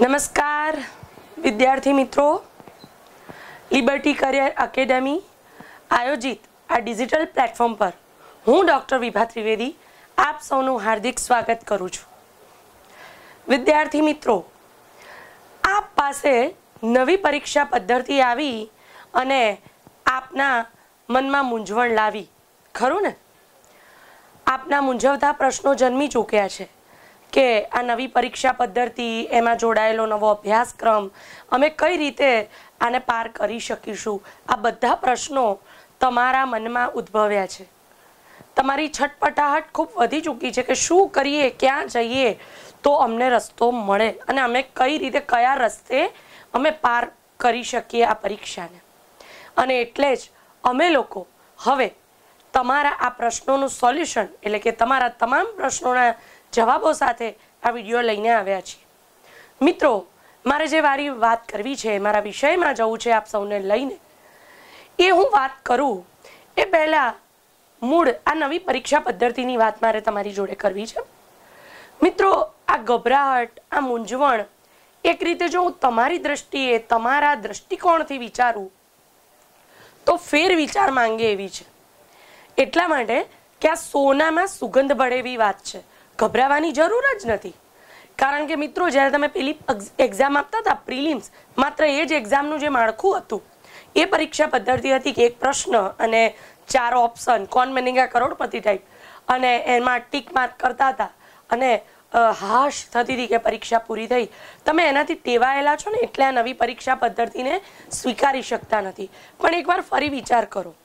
नमस्कार विद्यार्थी मित्रों, लिबर्टी करियर एकेडमी आयोजित आ डिजिटल प्लेटफॉर्म पर हूँ डॉक्टर विभा त्रिवेदी आप सौનું हार्दिक स्वागत करूँ છું। विद्यार्थी मित्रों, आप पासे नवी परीक्षा पद्धति આવી અને આપના મનમાં મૂંઝવણ લાવી, ખરું ને? આપના મૂંઝવતા પ્રશ્નો જન્મી ચૂક્યા છે કે આ નવી પરીક્ષા પદ્ધતિ, એમાં જોડાયેલો નવો અભ્યાસક્રમ, અમે કઈ રીતે આને પાર કરી શકીશું, આ બધા પ્રશ્નો તમારા મનમાં ઉદ્ભવ્યા છે। તમારી છટપટાહટ ખૂબ વધી ચૂકી છે કે શું કરીએ, ક્યાં જઈએ તો અમને રસ્તો મળે અને અમે કઈ રીતે, કયા રસ્તે અમે પાર કરી શકીએ આ પરીક્ષાને। અને એટલે જ અમે લોકો હવે તમારા આ પ્રશ્નોનું સોલ્યુશન એટલે કે તમારા તમામ પ્રશ્નોના જવાબો સાથે આ વિડીયો લઈને આવ્યા છીએ। મિત્રો, મારે જે મારી વાત કરવી છે, મારા વિષયમાં જવું છે આપ સૌને લઈને, એ હું વાત કરું એ પહેલાં મૂળ આ નવી પરીક્ષા પદ્ધતિની વાત મારે તમારી જોડે કરવી છે। મિત્રો, આ ગભરાહટ, આ મૂંઝવણ એક રીતે જો હું તમારી દ્રષ્ટિએ, તમારા દૃષ્ટિકોણથી વિચારું તો ફેર વિચાર માંગે એવી છે। એટલા માટે કે આ સોનામાં સુગંધ ભળે એવી વાત છે, ગભરાવાની જરૂર જ નથી। કારણ કે મિત્રો, જ્યારે તમે પેલી એક્ઝામ આપતા હતા પ્રિલિમ્સ, માત્ર એ જ એક્ઝામનું જે માળખું હતું એ પરીક્ષા પદ્ધતિ હતી કે એક પ્રશ્ન અને 4 ઓપ્શન, કોણ બનેગા કરોડપતિ ટાઈપ, અને એમાં ટીક માર્ક કરતા હતા અને હાશ થતી હતી કે પરીક્ષા પૂરી થઈ। તમે એનાથી ટેવાયેલા છો ને એટલે આ નવી પરીક્ષા પદ્ધતિને સ્વીકારી શકતા નથી। પણ એકવાર ફરી વિચાર કરો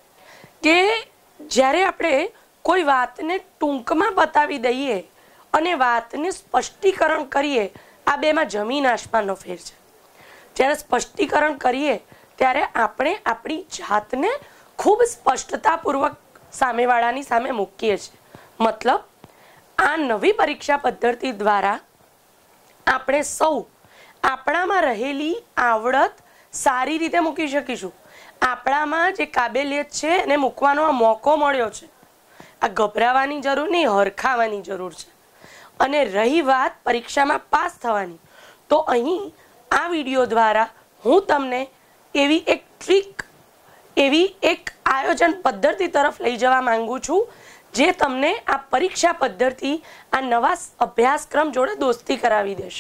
કે જ્યારે આપણે કોઈ વાતને ટૂંકમાં બતાવી દઈએ અને વાતને સ્પષ્ટીકરણ કરીએ, આ બેમાં જમીન આસમાનનો ફેર છે। જ્યારે સ્પષ્ટીકરણ કરીએ ત્યારે આપણે આપણી જાતને ખૂબ સ્પષ્ટતાપૂર્વક સામેવાળાની સામે મૂકીએ છીએ। મતલબ, આ નવી પરીક્ષા પદ્ધતિ દ્વારા આપણે સૌ આપણામાં રહેલી આવડત સારી રીતે મૂકી શકીશું। આપણામાં જે કાબેલિયત છે એને મૂકવાનો આ મોકો મળ્યો છે। આ ગભરાવાની જરૂર નહીં, હરખાવાની જરૂર છે। અને રહી વાત પરીક્ષામાં પાસ થવાની, તો અહીં આ વિડીયો દ્વારા હું તમને એવી એક ટ્રીક, એવી એક આયોજન પદ્ધતિ તરફ લઈ જવા માંગુ છું જે તમને આ પરીક્ષા પદ્ધતિ, આ નવા અભ્યાસક્રમ જોડે દોસ્તી કરાવી દેશે।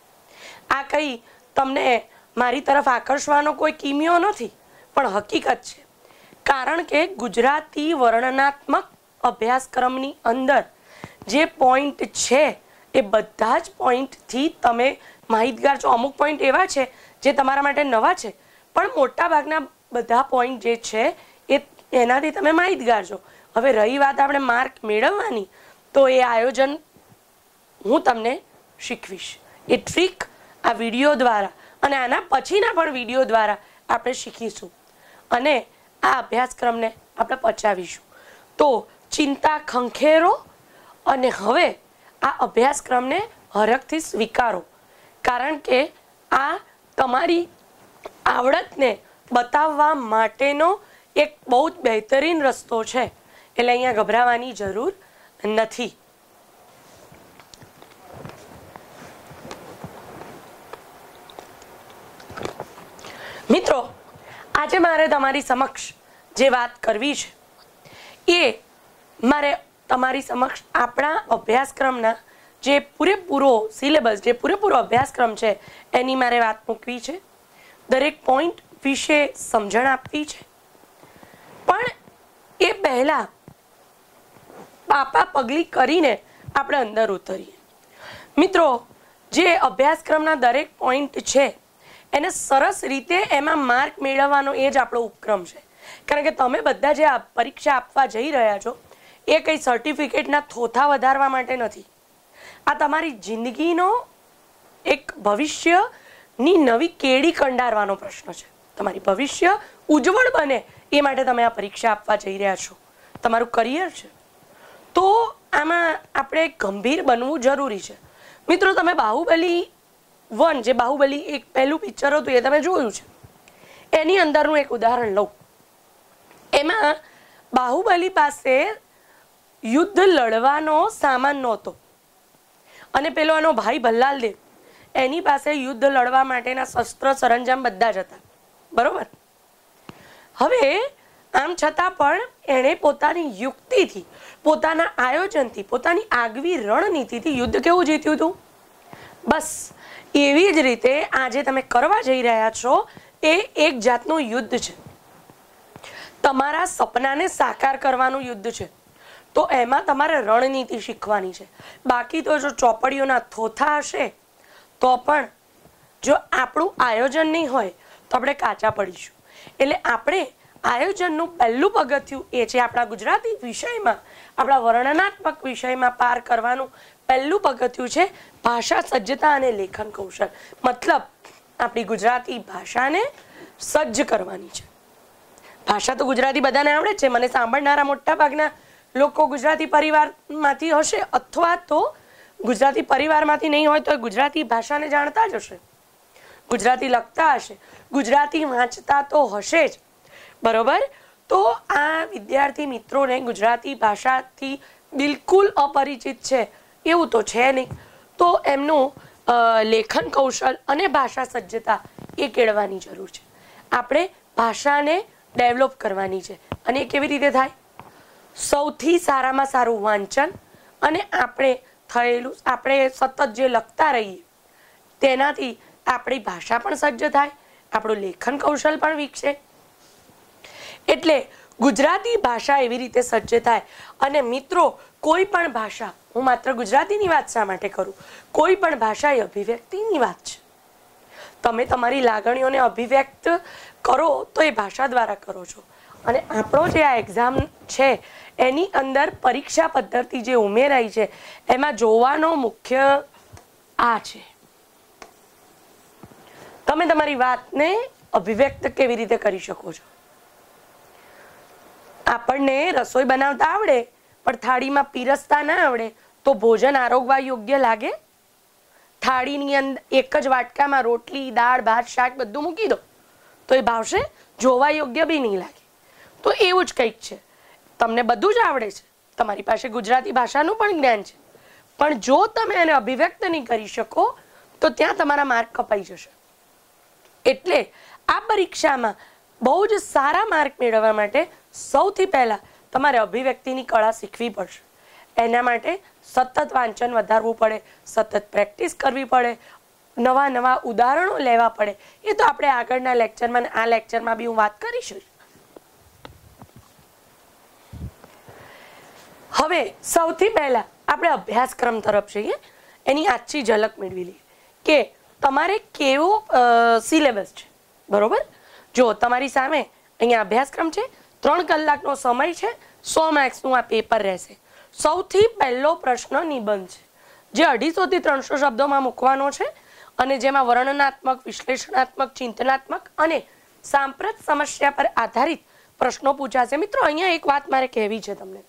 આ કંઈ તમને મારી તરફ આકર્ષવાનો કોઈ કિમિયો નથી, પણ હકીકત છે। કારણ કે ગુજરાતી વર્ણનાત્મક અભ્યાસક્રમની અંદર જે પોઈન્ટ છે એ બધા જ પોઈન્ટથી તમે માહિતગાર છો। અમુક પોઈન્ટ એવા છે જે તમારા માટે નવા છે, પણ મોટાભાગના બધા પોઈન્ટ જે છે એ એનાથી તમે માહિતગાર છો। હવે રહી વાત આપણે માર્ક મેળવવાની, તો એ આયોજન હું તમને શીખવીશ। એ ટ્રીક આ વિડીયો દ્વારા અને આના પછીના પણ વિડીયો દ્વારા આપણે શીખીશું અને આ અભ્યાસક્રમને આપણે પચાવીશું। તો ચિંતા ખંખેરો અને હવે આ અભ્યાસક્રમને હરખથી સ્વીકારો, કારણ કે આ તમારી આવડતને બતાવવા માટેનો એક બહુ જ બહેતરીન રસ્તો છે। એટલે અહીંયા ગભરાવાની જરૂર નથી। મિત્રો, આજે મારે તમારી સમક્ષ જે વાત કરવી છે એ મારે તમારી સમક્ષ આપણા અભ્યાસક્રમના જે પૂરેપૂરો સિલેબસ, જે પૂરેપૂરો અભ્યાસક્રમ છે એની મારે વાત મૂકવી છે। દરેક પોઈન્ટ વિશે સમજણ આપવી છે, પણ એ પહેલાં પાપા પગલી કરીને આપણે અંદર ઉતરીએ। મિત્રો, જે અભ્યાસક્રમના દરેક પોઈન્ટ છે એને સરસ રીતે એમાં માર્ક મેળવવાનો એ જ આપણો ઉપક્રમ છે। કારણ કે તમે બધા જે આ પરીક્ષા આપવા જઈ રહ્યા છો એ કંઈ સર્ટિફિકેટના થોથા વધારવા માટે નથી। આ તમારી જિંદગીનો એક ભવિષ્યની નવી કેડી કંડારવાનો પ્રશ્ન છે। તમારી ભવિષ્ય ઉજ્જવળ બને એ માટે તમે આ પરીક્ષા આપવા જઈ રહ્યા છો, તમારું કરિયર છે। તો આમાં આપણે ગંભીર બનવું જરૂરી છે। મિત્રો, તમે બાહુબલી 1, જે બાહુબલી એક પહેલું પિક્ચર હતું એ તમે જોયું છે, એની અંદરનું એક ઉદાહરણ લઉં। એમાં બાહુબલી પાસે યુદ્ધ લડવાનો સામાન નહોતો અને પેલો એનો ભાઈ ભલ્લાલ દેવ એની પાસે યુદ્ધ લડવા માટેના શસ્ત્ર સરંજામ બધા જ હતા, બરોબર. હવે આમ છતાં પણ એણે પોતાની યુક્તિથી, પોતાના આયોજનથી, પોતાની આગવી રણનીતિથી યુદ્ધ કેવું જીત્યું હતું? બસ એવી જ રીતે આજે તમે કરવા જઈ રહ્યા છો એ એક જાતનું યુદ્ધ છે. તમારા સપનાને સાકાર કરવાનું યુદ્ધ છે. તો એમાં તમારે રણનીતિ શીખવાની છે. બાકી તો જો ચોપડીઓના થોથા હશે તો પણ જો આપણું આયોજન નહીં હોય તો આપણે કાચા પડીશું. એટલે આપણે આયોજનનું પહેલું પગથિયું એ છે આપણા ગુજરાતી વિષયમાં, આપણા વર્ણનાત્મક વિષયમાં પાર કરવાનું પહેલું પગથિયું છે ભાષા સજ્જતા અને લેખન કૌશલ. મતલબ આપણી ગુજરાતી ભાષાને સજ્જ કરવાની છે. ભાષા તો ગુજરાતી બધાને આવડે છે. મને સાંભળનારા મોટા ભાગના લોકો ગુજરાતી પરિવારમાંથી હશે અથવા તો ગુજરાતી પરિવારમાંથી નહીં હોય તો ગુજરાતી ભાષાને જાણતા જ હશે, ગુજરાતી લખતા હશે, ગુજરાતી વાંચતા તો હશે જ, બરોબર. તો આ વિદ્યાર્થી મિત્રોને ગુજરાતી ભાષાથી બિલકુલ અપરિચિત છે એવું તો છે નહીં. તો એમનું લેખન કૌશલ અને ભાષા સજ્જતા એ કેળવાની જરૂર છે. આપણે ભાષાને ડેવલપ કરવાની છે. અને એ કેવી રીતે થાય? સૌથી સારામાં સારું વાંચન અને આપણે સતત જે લખતા રહીએ તેનાથી આપણી ભાષા પણ સજ્જ થાય, આપણું લેખન કૌશલ પણ વિકસે. એટલે ગુજરાતી ભાષા એવી રીતે સજ્જ થાય. અને મિત્રો, કોઈ પણ ભાષા, હું માત્ર ગુજરાતીની વાત શા માટે કરું, કોઈ પણ ભાષા એ અભિવ્યક્તિની વાત છે. તમે તમારી લાગણીઓને અભિવ્યક્ત કરો તો એ ભાષા દ્વારા કરો છો. અને આપણો જે આ એક્ઝામ છે એની અંદર પરીક્ષા પદ્ધતિ જે ઉમેરાઈ છે એમાં જોવાનો મુખ્ય આ છે, તમે તમારી વાતને અભિવ્યક્ત કેવી રીતે કરી શકો છો. આપણને રસોઈ બનાવતા આવડે પણ થાળીમાં પીરસતા ના આવડે તો ભોજન આરોગવા યોગ્ય લાગે? થાળીની અંદર એક જ વાટકામાં રોટલી, દાળ, ભાત, શાક બધું મૂકી દો તો એ ભાવશે? જોવા યોગ્ય બી નહીં લાગે. તો એવું જ કંઈક છે. તમને બધું જ આવડે છે, તમારી પાસે ગુજરાતી ભાષાનું પણ જ્ઞાન છે, પણ જો તમે એને અભિવ્યક્ત નહીં કરી શકો તો ત્યાં તમારા માર્ક કપાઈ જશે. એટલે આ પરીક્ષામાં બહુ જ સારા માર્ક મેળવવા માટે સૌથી પહેલાં તમારે અભિવ્યક્તિની કળા શીખવી પડશે. એના માટે સતત વાંચન વધારવું પડે, સતત પ્રેક્ટિસ કરવી પડે, નવા નવા ઉદાહરણો લેવા પડે. એ તો આપણે આગળના લેક્ચરમાં આ લેક્ચરમાં બી હું વાત કરીશ. હવે સૌથી પહેલા આપણે અભ્યાસક્રમ તરફ જઈએ, એની આછી ઝલક મેળવી લઈએ કે તમારે કેવો સિલેબસ છે, બરોબર. જો તમારી સામે અહીંયા અભ્યાસક્રમ છે, 3 કલાકનો સમય છે, 100 માર્ક્સનું આ પેપર રહેશે. સૌથી પહેલો પ્રશ્ન નિબંધ છે, જે 250 થી 300 શબ્દોમાં મૂકવાનો છે અને જેમાં વર્ણનાત્મક, વિશ્લેષણાત્મક, ચિંતનાત્મક અને સાંપ્રત સમસ્યા પર આધારિત પ્રશ્નો પૂછાશે. મિત્રો, અહીંયા એક વાત મારે કહેવી છે તમને.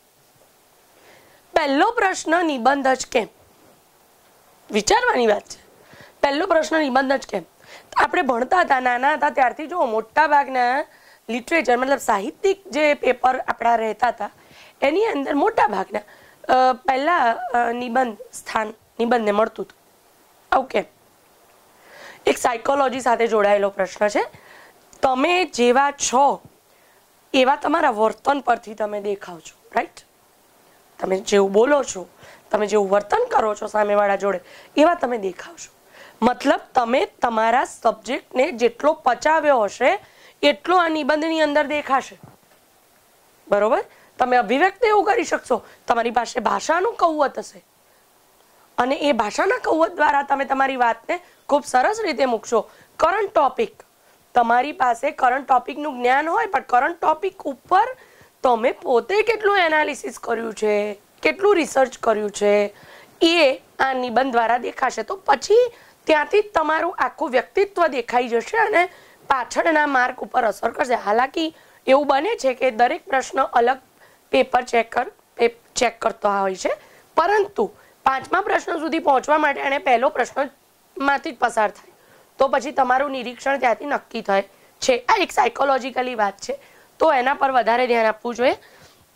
પહેલો પ્રશ્ન નિબંધ જ કેમ? વિચારવાની વાત છે. પહેલો પ્રશ્ન નિબંધ જ કેમ? આપણે ભણતા હતા, નાના હતા ત્યારથી જો મોટા ભાગના લિટરેચર મતલબ સાહિત્યિક જે પેપર આપણા રહેતા હતા એની અંદર મોટા ભાગના પહેલા નિબંધને મળતું હતું. આવું કેમ? એક સાયકોલોજી સાથે જોડાયેલો પ્રશ્ન છે. તમે જેવા છો એવા તમારા વર્તન પરથી તમે દેખાવ છો, રાઈટ? તમે જેવું બોલો છો, તમે જેવું વર્તન કરો છો સામેવાળા જોડે એવા તમે દેખાવ છો. મતલબ તમે તમારા સબ્જેક્ટને જેટલો પચાવ્યો હશે એટલો આ નિબંધની અંદર દેખાશે, બરોબર. તમે અભિવ્યક્ત એવું કરી શકશો, તમારી પાસે ભાષાનું કૌવત હશે અને એ ભાષાના કૌવત દ્વારા તમે તમારી વાતને ખૂબ સરસ રીતે મૂકશો. કરંટ ટોપિક, તમારી પાસે કરંટ ટોપિકનું જ્ઞાન હોય પણ કરંટ ટોપિક ઉપર તમે પોતે કેટલું એનાલિસિસ કર્યું છે, કેટલું રિસર્ચ કર્યું છે એ આ નિબંધ દ્વારા દેખાશે. તો પછી ત્યાંથી તમારું આખું વ્યક્તિત્વ દેખાઈ જશે અને પાછળના માર્ક ઉપર અસર કરશે. હાલાકી એવું બને છે કે દરેક પ્રશ્ન અલગ પેપર ચેક કરતો હોય છે, પરંતુ 5મા પ્રશ્ન સુધી પહોંચવા માટે એને પહેલો પ્રશ્નમાંથી જ પસાર થાય તો પછી તમારું નિરીક્ષણ ત્યાંથી નક્કી થાય છે. આ એક સાયકોલોજીકલી વાત છે, તો એના પર વધારે ધ્યાન આપવું જોઈએ.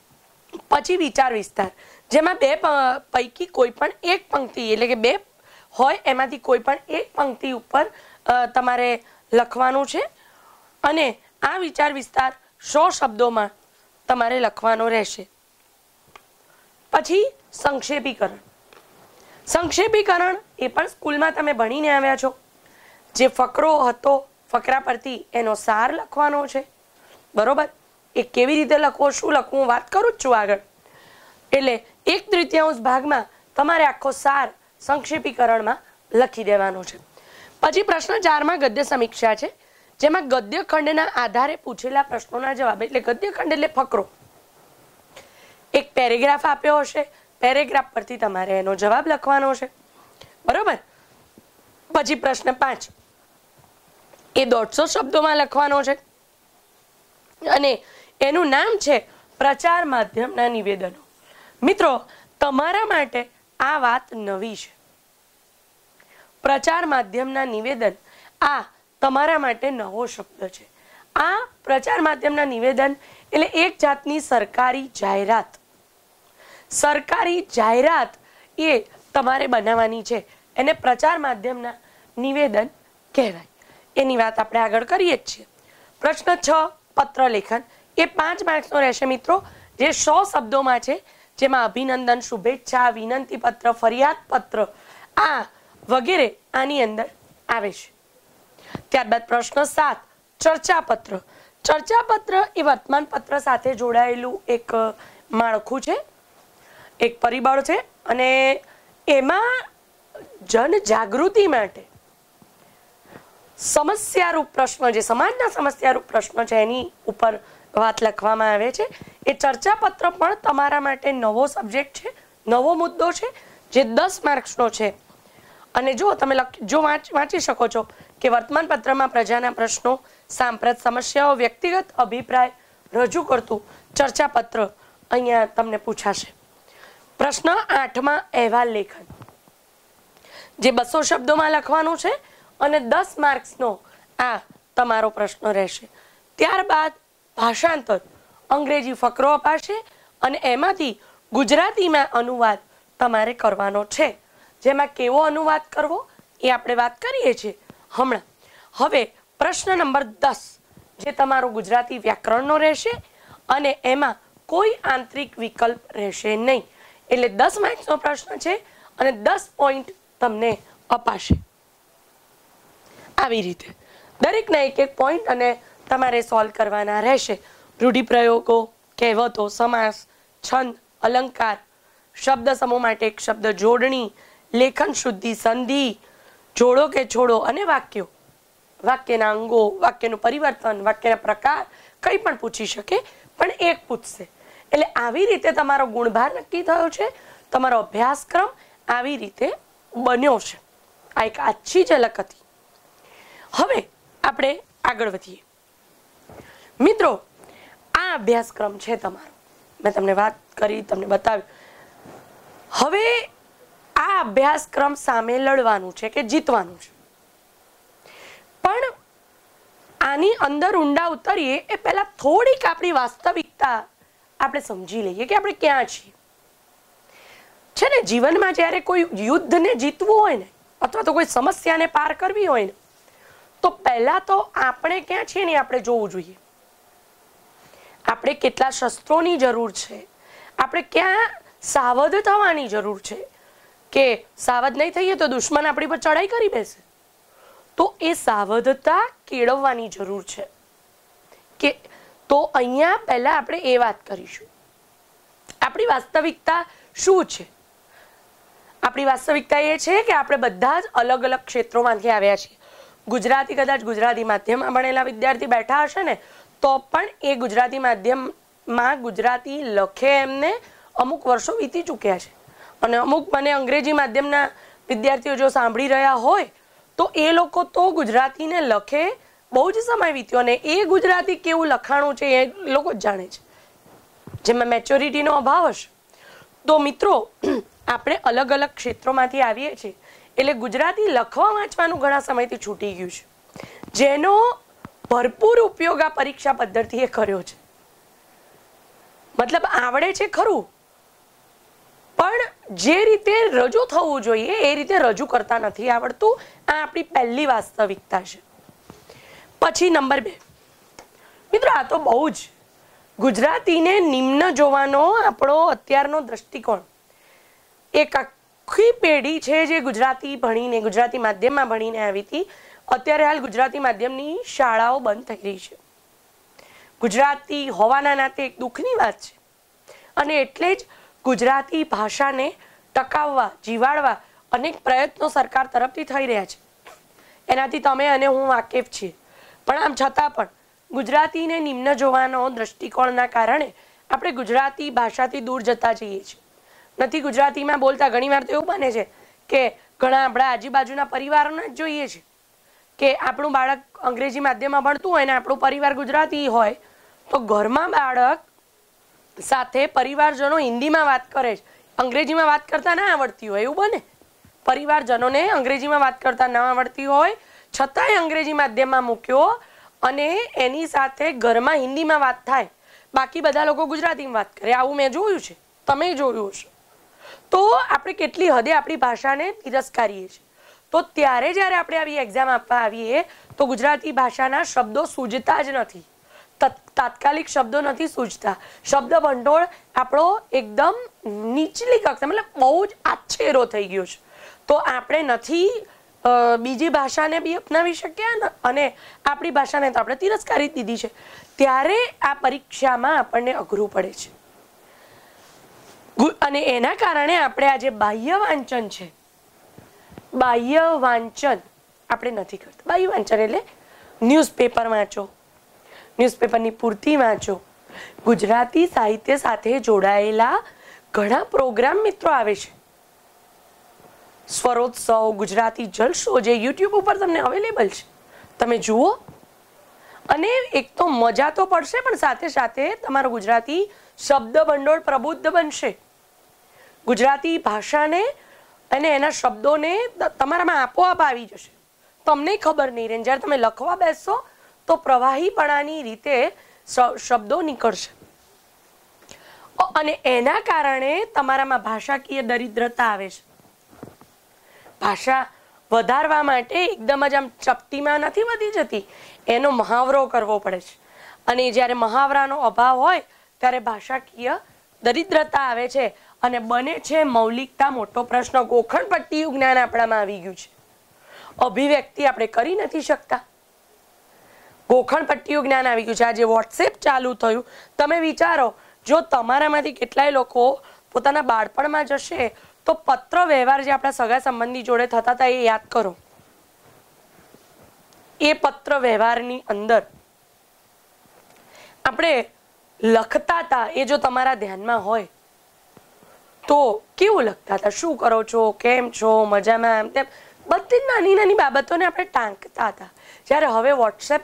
પછી વિચાર વિસ્તાર, જેમાં 2 પૈકી કોઈ પણ એક પંક્તિ એટલે કે 2 હોય એમાંથી કોઈ પણ એક પંક્તિ ઉપર તમારે લખવાનું છે અને આ વિચાર વિસ્તાર 100 શબ્દોમાં તમારે લખવાનો રહેશે. પછી સંક્ષેપીકરણ. સંક્ષેપીકરણ એ પણ સ્કૂલમાં તમે ભણીને આવ્યા છો. જે ફકરો હતો ફકરા પરથી એનો સાર લખવાનો છે, બરોબર. એ કેવી રીતે લખવો, શું લખવું, વાત કરું જ છું આગળ. એટલે 1/3 ભાગમાં તમારે આખો સાર સંક્ષેપીકરણમાં લખી દેવાનો છે. પછી પ્રશ્ન 4માં ગદ્ય સમીક્ષા છે, જેમાં ગદ્ય ખંડના આધારે પૂછેલા પ્રશ્નોના જવાબ. એટલે ગદ્ય ખંડ એટલે ફકરો. એક પેરેગ્રાફ આપ્યો હશે, પેરેગ્રાફ પરથી તમારે એનો જવાબ લખવાનો છે, બરોબર. પછી પ્રશ્ન 5 એ 150 શબ્દોમાં લખવાનો છે અને એનું નામ છે પ્રચાર માધ્યમના નિવેદનો. મિત્રો, તમારા માટે આ વાત નવી છે. પ્રચાર માધ્યમના નિવેદન આ તમારા માટે નવો શબ્દ છે. આ પ્રચાર માધ્યમના નિવેદન એટલે એક જાતની સરકારી જાહેરાત. સરકારી જાહેરાત એ તમારે બનાવવાની છે, એને પ્રચાર માધ્યમના નિવેદન કહેવાય. એની વાત આપણે આગળ કરીએ જ છીએ. પ્રશ્ન 6 પત્ર લેખન એ 5 માર્ક્સનો રહેશે મિત્રો, જે 100 શબ્દોમાં છે, જેમાં અભિનંદન, શુભેચ્છા, વિનંતી પત્ર, ફરિયાદ પત્ર આ વગેરે આની અંદર આવે છે. ત્યારબાદ પ્રશ્ન 7 ચર્ચાપત્ર. ચર્ચાપત્ર એ વર્તમાન પત્ર સાથે જોડાયેલું એક માળખું છે, એક પરિબળ છે અને એમાં જનજાગૃતિ માટે સમસ્યારૂપ પ્રશ્ન, જે સમાજના સમસ્યારૂપ પ્રશ્ન છે એની ઉપર વાત લખવામાં આવે છે. એ ચર્ચાપત્ર પણ તમારા માટે નવો સબ્જેક્ટ છે, નવો મુદ્દો છે, જે 10 માર્ક્સનો છે. અને જો તમે વાંચી શકો છો કે વર્તમાન પત્રમાં પ્રજાના પ્રશ્નો, સાંપ્રત સમસ્યાઓ, વ્યક્તિગત અભિપ્રાય રજૂ કરતું ચર્ચાપત્ર અહીંયા તમને પૂછાશે. પ્રશ્ન 8માં અહેવાલ લેખન, જે 200 શબ્દોમાં લખવાનું છે અને 10 માર્ક્સનો આ તમારો પ્રશ્ન રહેશે. ત્યારબાદ ભાષાંતર, અંગ્રેજી ફકરો અપાશે અને એમાંથી ગુજરાતીમાં અનુવાદ તમારે કરવાનો છે. જેમાં કેવો અનુવાદ કરવો એ આપણે વાત કરીએ છીએ હમણાં. હવે પ્રશ્ન નંબર 10 જે તમારો ગુજરાતી વ્યાકરણનો રહેશે અને એમાં કોઈ આંતરિક વિકલ્પ રહેશે નહીં. એટલે 10 માર્ક્સનો પ્રશ્ન છે અને 10 પોઈન્ટ તમને અપાશે. આવી રીતે દરેકના એક પોઈન્ટ અને તમારે સોલ્વ કરવાના રહેશે. રૂઢિપ્રયોગો, કહેવતો, સમાસ, છંદ, અલંકાર, શબ્દ સમૂહ માટે એક શબ્દ જોડણી, લેખન શુદ્ધિ, સંધિ, જોડો કે છોડો અને વાક્યો, વાક્યના અંગો, વાક્યનું પરિવર્તન, વાક્યના પ્રકાર, કંઈ પણ પૂછી શકે, પણ એક પૂછશે. એટલે આવી રીતે તમારો ગુણભાર નક્કી થયો છે, તમારો અભ્યાસક્રમ આવી રીતે બન્યો છે. આ એક આછી ઝલક હતી. હવે આપણે આગળ વધીએ. મિત્રો, આ અભ્યાસક્રમ છે તમારો, મેં તમને વાત કરી, તમને બતાવ્યું. હવે આ અભ્યાસક્રમ સામે લડવાનું છે કે જીતવાનું છે, પણ આની અંદર ઊંડા ઉતરીએ એ પહેલા થોડીક આપણી વાસ્તવિકતા આપણે સમજી લઈએ કે આપણે ક્યાં છીએ. છે ને, જીવનમાં જ્યારે કોઈ યુદ્ધને જીતવું હોય ને, અથવા તો કોઈ સમસ્યાને પાર કરવી હોય ને, તો પહેલા તો આપણે ક્યાં છીએ ને આપણે જોવું જોઈએ. આપણે કેટલા શસ્ત્રોની જરૂર છે, આપણે ક્યાં સાવધ થવાની જરૂર છે, કે સાવધ નહીં થઈએ તો દુશ્મન આપણી પર ચડાઈ કરી બેસે. તો એ સાવધતા કેળવવાની જરૂર છે. કે તો અહીંયા પહેલા આપણે એ વાત કરીશું, આપણી વાસ્તવિકતા શું છે. આપણી વાસ્તવિકતા એ છે કે આપણે બધા જ અલગ અલગ ક્ષેત્રોમાંથી આવ્યા છીએ. ગુજરાતી, કદાચ ગુજરાતી માધ્યમમાં ભણેલા વિદ્યાર્થી બેઠા હશે ને, તો પણ એ ગુજરાતી માધ્યમમાં ગુજરાતી લખે એમને અમુક વર્ષો વીતી ચૂક્યા છે. અને અમુક મને અંગ્રેજી માધ્યમના વિદ્યાર્થીઓ જો સાંભળી રહ્યા હોય તો એ લોકો તો ગુજરાતીને લખે બહુ જ સમય વીત્યો અને એ ગુજરાતી કેવું લખાણું છે એ લોકો જ જાણે છે, જેમાં મેચ્યોરિટીનો અભાવ હશે. તો મિત્રો, આપણે અલગ અલગ ક્ષેત્રોમાંથી આવીએ છીએ, એટલે ગુજરાતી લખવા વાંચવાનું ઘણા સમયથી છૂટી ગયું છે, જેનો ભરપૂર ઉપયોગ આ પરીક્ષા પદ્ધતિએ કર્યો છે. મતલબ આવડે છે ખરું, પણ જે રીતે રજૂ થવું જોઈએ એ રીતે રજૂ કરતા નથી આવડતું. આ આપણી પહેલી વાસ્તવિકતા છે. પછી નંબર 2, મિત્રો આ તો બહુ જ ગુજરાતીને નિમ્ન જોવાનો આપણો અત્યારનો દ્રષ્ટિકોણ. એક આખી પેઢી છે જે ગુજરાતી ભણીને, ગુજરાતી માધ્યમમાં ભણીને આવી હતી. અત્યારે હાલ ગુજરાતી માધ્યમની શાળાઓ બંધ થઈ રહી છે. ગુજરાતી હોવાના નાતે એક દુઃખની વાત છે. અને એટલે જ ગુજરાતી ભાષાને ટકાવવા, જીવાડવા અનેક પ્રયત્નો સરકાર તરફથી થઈ રહ્યા છે. એનાથી તમે અને હું વાકેફ છીએ. પણ આમ છતાં પણ ગુજરાતીને નિમ્ન જોવાનો દ્રષ્ટિકોણના કારણે આપણે ગુજરાતી ભાષાથી દૂર જતા જઈએ છીએ. નથી ગુજરાતીમાં બોલતા. ઘણીવાર તો એવું બને છે કે ઘણા આપણા આજુબાજુના પરિવારોને જ જોઈએ છે કે આપણું બાળક અંગ્રેજી માધ્યમમાં ભણતું હોય ને આપણું પરિવાર ગુજરાતી હોય તો ઘરમાં બાળક સાથે પરિવારજનો હિન્દીમાં વાત કરે છે, અંગ્રેજીમાં વાત કરતા ના આવડતી હોય. એવું બને. પરિવારજનોને અંગ્રેજીમાં વાત કરતા ના આવડતી હોય છતાંય અંગ્રેજી માધ્યમમાં મૂક્યો અને એની સાથે ઘરમાં હિન્દીમાં વાત થાય, બાકી બધા લોકો ગુજરાતીમાં વાત કરે. આવું મેં જોયું છે, તમે જોયું હશે. તો આપણે કેટલી હદે આપણી ભાષાને તિરસ્કારીએ છીએ. તો ત્યારે જ્યારે આપણે આવી એક્ઝામ આપવા આવીએ તો ગુજરાતી ભાષાના શબ્દો સૂઝતા જ નથી. તાત્કાલિક શબ્દો નથી સૂઝતા. શબ્દ ભંડોળ આપણો એકદમ નીચલી કક્ષા, મતલબ બહુ જ આછેરો થઈ ગયો છે. તો આપણે નથી બીજી ભાષાને બી અપનાવી શક્યા અને આપણી ભાષાને તો આપણે તિરસ્કારી દીધી છે. ત્યારે આ પરીક્ષામાં આપણને અઘરું પડે છે. અને એના કારણે આપણે આ જે બાહ્ય વાંચન છે, બાહ્ય વાંચન આપણે નથી કરતા. બાહ્ય વાંચન એટલે ન્યૂઝપેપર વાંચો, ન્યૂઝપેપરની પૂર્તિ વાંચો. ગુજરાતી સાહિત્ય સાથે જોડાયેલા ઘણા પ્રોગ્રામ મિત્રો આવે છે. સ્વરોત્સવ, ગુજરાતી જલસો જે યુટ્યુબ ઉપર તમને અવેલેબલ છે, તમે જુઓ. અને એક તો મજા તો પડશે પણ સાથે સાથે તમારું ગુજરાતી શબ્દ ભંડોળ પ્રબુદ્ધ બનશે. ગુજરાતી ભાષાને અને એના શબ્દોને તમારામાં આપોઆપ આવી જશે. તમને ખબર નહીં રહે. જ્યારે તમે લખવા બેસશો તો પ્રવાહીપણાની રીતે શબ્દો નીકળશે. અને એના કારણે તમારામાં ભાષાકીય દરિદ્રતા આવે છે. ભાષા વધારવા માટે એકદમ જ આમ ચપટીમાં નથી વધી જતી, એનો મહાવરો કરવો પડે છે. અને જ્યારે મહાવરાનો અભાવ હોય ત્યારે ભાષાકીય દરિદ્રતા આવે છે અને બને છે મૌલિકતા મોટો પ્રશ્ન. ગોખણપટ્ટીયું જ્ઞાન આપણામાં આવી ગયું છે. અભિવ્યક્તિ આપણે કરી નથી શકતા. ગોખણપટ્ટીયું જ્ઞાન આવી ગયું છે. આજે વોટ્સએપ ચાલુ થયું. તમે વિચારો, જો તમારામાંથી કેટલાય લોકો પોતાના બાળપણમાં જશે તો પત્ર વ્યવહાર જે આપણા સગા સંબંધી જોડે થતા હતા એ યાદ કરો. એ પત્ર વ્યવહારની અંદર આપણે લખતા હતા, એ જો તમારા ધ્યાનમાં હોય તો કેવું લખતા હતા? શું કરો છો, કેમ છો, મજામાં, એમ તેમ બધી નાની નાની બાબતોને આપણે ટાંકતા હતા. જ્યારે હવે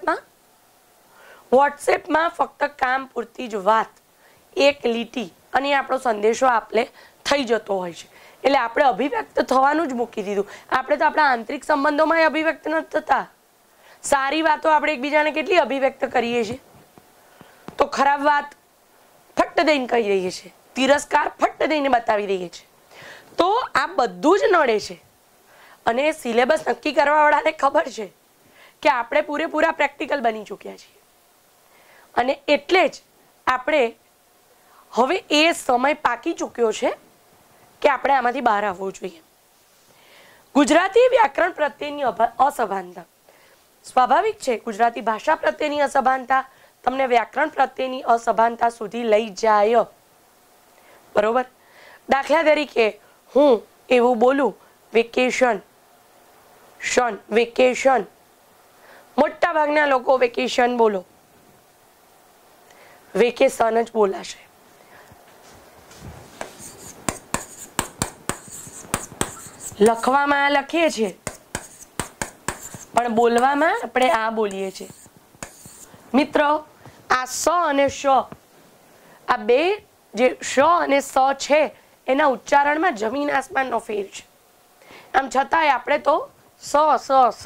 વોટ્સએપમાં ફક્ત કામ પૂરતી જ વાત, એક લીટી અને આપણો સંદેશો આપલે થઈ જતો હોય છે. એટલે આપણે અભિવ્યક્ત થવાનું જ મૂકી દીધું. આપણે તો આપણા આંતરિક સંબંધોમાં અભિવ્યક્ત નથી થતા. સારી વાતો આપણે એકબીજાને કેટલી અભિવ્યક્ત કરીએ છીએ. તો ખરાબ વાત ફટ દઈને કહી દઈએ છીએ, તિરસ્કાર ફટ દઈને બતાવી દઈએ છીએ. તો આ બધું જ નડે છે. અને સિલેબસ નક્કી કરવાવાળાને ખબર છે કે આપણે પૂરેપૂરા પ્રેક્ટિકલ બની ચૂક્યા છીએ. અને એટલે જ આપણે હવે એ સમય પાકી ચૂક્યો છે કે આપણે આમાંથી બહાર આવવું જોઈએ. ગુજરાતી વ્યાકરણ પ્રત્યેની અસભાનતા સ્વાભાવિક છે. ગુજરાતી ભાષા પ્રત્યેની અસભાનતા તમને વ્યાકરણ પ્રત્યેની અસભાનતા સુધી લઈ જાય. બરોબર? દાખલા તરીકે હું એવું બોલું વેકેશન, વેકેશન. મોટા ભાગના લોકો વેકેશન બોલો, વેકેશન જ બોલાશે. લખવામાં લખીએ છીએ પણ બોલવામાં આપણે આ બોલીએ છીએ. મિત્રો, આ સ અને શ, આ બે જે શ અને સ છે એના ઉચ્ચારણમાં જમીન આસમાનનો ફેર છે. આમ છતાંય આપણે તો સ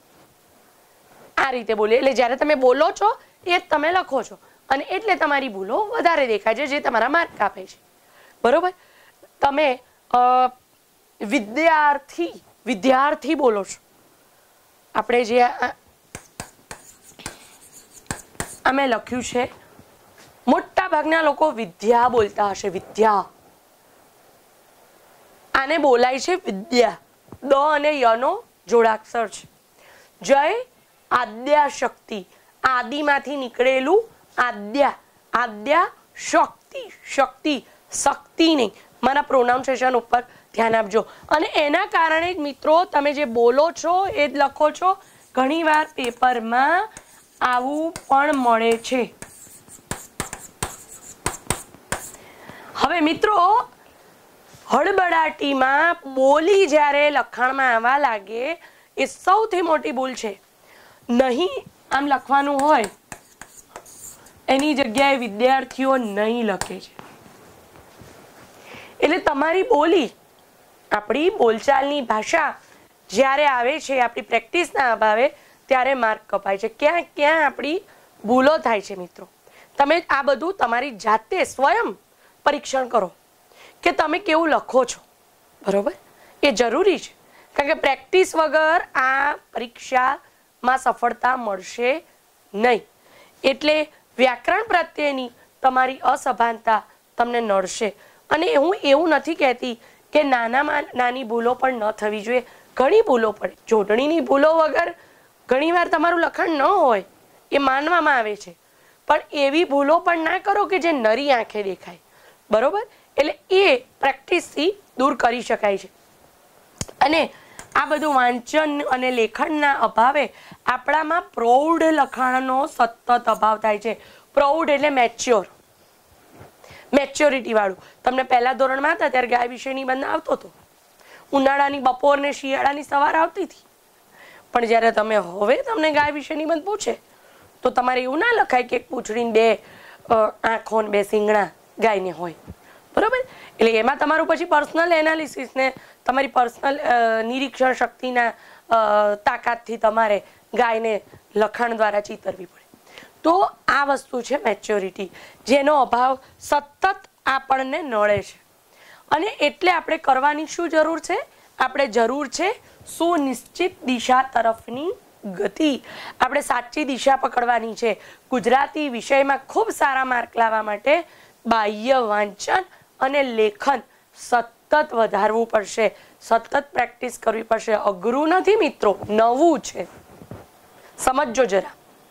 આ રીતે બોલીએ. એટલે જ્યારે તમે બોલો છો એ જ તમે લખો છો અને એટલે તમારી ભૂલો વધારે દેખાય છે, જે તમારા માર્ક કાપે છે. બરોબર? તમે વિદ્યાર્થી બોલો છો. આપણે જે અમે લખ્યું છે, મોટા ભાગના લોકો વિદ્યા બોલતા હશે. વિદ્યા, આને બોલાય છે વિદ્યા. દ અને યનો જોડાક્ષર છે. જય આદ્યા શક્તિ, આદિમાંથી નીકળેલું આદ્યા. આદ્યા શક્તિ, શક્તિ, શક્તિ નહીં. મારા પ્રોનાઉન્સિએશન ઉપર ધ્યાન આપજો. અને એના કારણે જ મિત્રો તમે જે બોલો છો એ જ લખો છો. ઘણીવાર પેપરમાં આવું પણ મળે છે. હવે મિત્રો હળબડાટીમાં બોલી જ્યારે લખાણમાં આવવા લાગે એ સૌથી મોટી ભૂલ છે. નહીં આમ લખવાનું હોય એની જગ્યાએ વિદ્યાર્થીઓ નહીં લખે છે. એટલે તમારી બોલી, આપણી બોલચાલની ભાષા જ્યારે આવે છે, આપણી પ્રેક્ટિસના અભાવે ત્યારે માર્ક કપાય છે. ક્યાં ક્યાં આપણી ભૂલો થાય છે મિત્રો. તમે આ બધું તમારી જાતે સ્વયં પરીક્ષણ કરો કે તમે કેવું લખો છો. બરોબર, એ જરૂરી છે. કારણ કે પ્રેક્ટિસ વગર આ પરીક્ષામાં સફળતા મળશે નહીં. એટલે વ્યાકરણ પ્રત્યેની તમારી અસભાનતા તમને નડશે. અને હું એવું નથી કહેતી કે નાનામાં નાની ભૂલો પણ ન થવી જોઈએ. ઘણી ભૂલો પડે. જોડણીની ભૂલો વગર ઘણીવાર તમારું લખાણ ન હોય એ માનવામાં આવે છે, પણ એવી ભૂલો પણ ના કરો કે જે નરી આંખે દેખાય. બરોબર, એટલે એ પ્રેક્ટિસથી દૂર કરી શકાય છે. અને આ બધું વાંચન અને લેખનના અભાવે આપણામાં પ્રૌઢ લખાણનો સતત અભાવ થાય છે. પ્રૌઢ એટલે મેચ્યોરિટી વાળું. તમને પહેલા ધોરણમાં હતા ત્યારે ગાય વિશે નિબંધ આવતો હતો. ઉનાળાની બપોર ને શિયાળાની સવાર આવતી હતી. પણ જ્યારે તમે હવે તમને ગાય વિશે નિબંધ પૂછે તો તમારે એવું ના લખાય કે પૂંછડીને 2 આંખો ને 2 શિંગડા ગાયને હોય. બરોબર, એટલે એમાં તમારું પછી પર્સનલ એનાલિસિસ ને તમારી પર્સનલ નિરીક્ષણ શક્તિના તાકાતથી તમારે ગાયને લખાણ દ્વારા ચિતરવી પડે. તો આ વસ્તુ છે મેચ્યોરિટી, જેનો અભાવ સતત આપણને નડે છે. અને એટલે આપણે કરવાની શું જરૂર છે? આપણે જરૂર છે સુનિશ્ચિત દિશા તરફની ગતિ. આપણે સાચી દિશા પકડવાની છે. ગુજરાતી વિષયમાં ખૂબ સારા માર્ક લાવવા માટે બાહ્ય વાંચન અને લેખન સતત વધારવું પડશે. સતત પ્રેક્ટિસ કરવી પડશે. અઘરું નથી મિત્રો, નવું છે. સમજો જરા.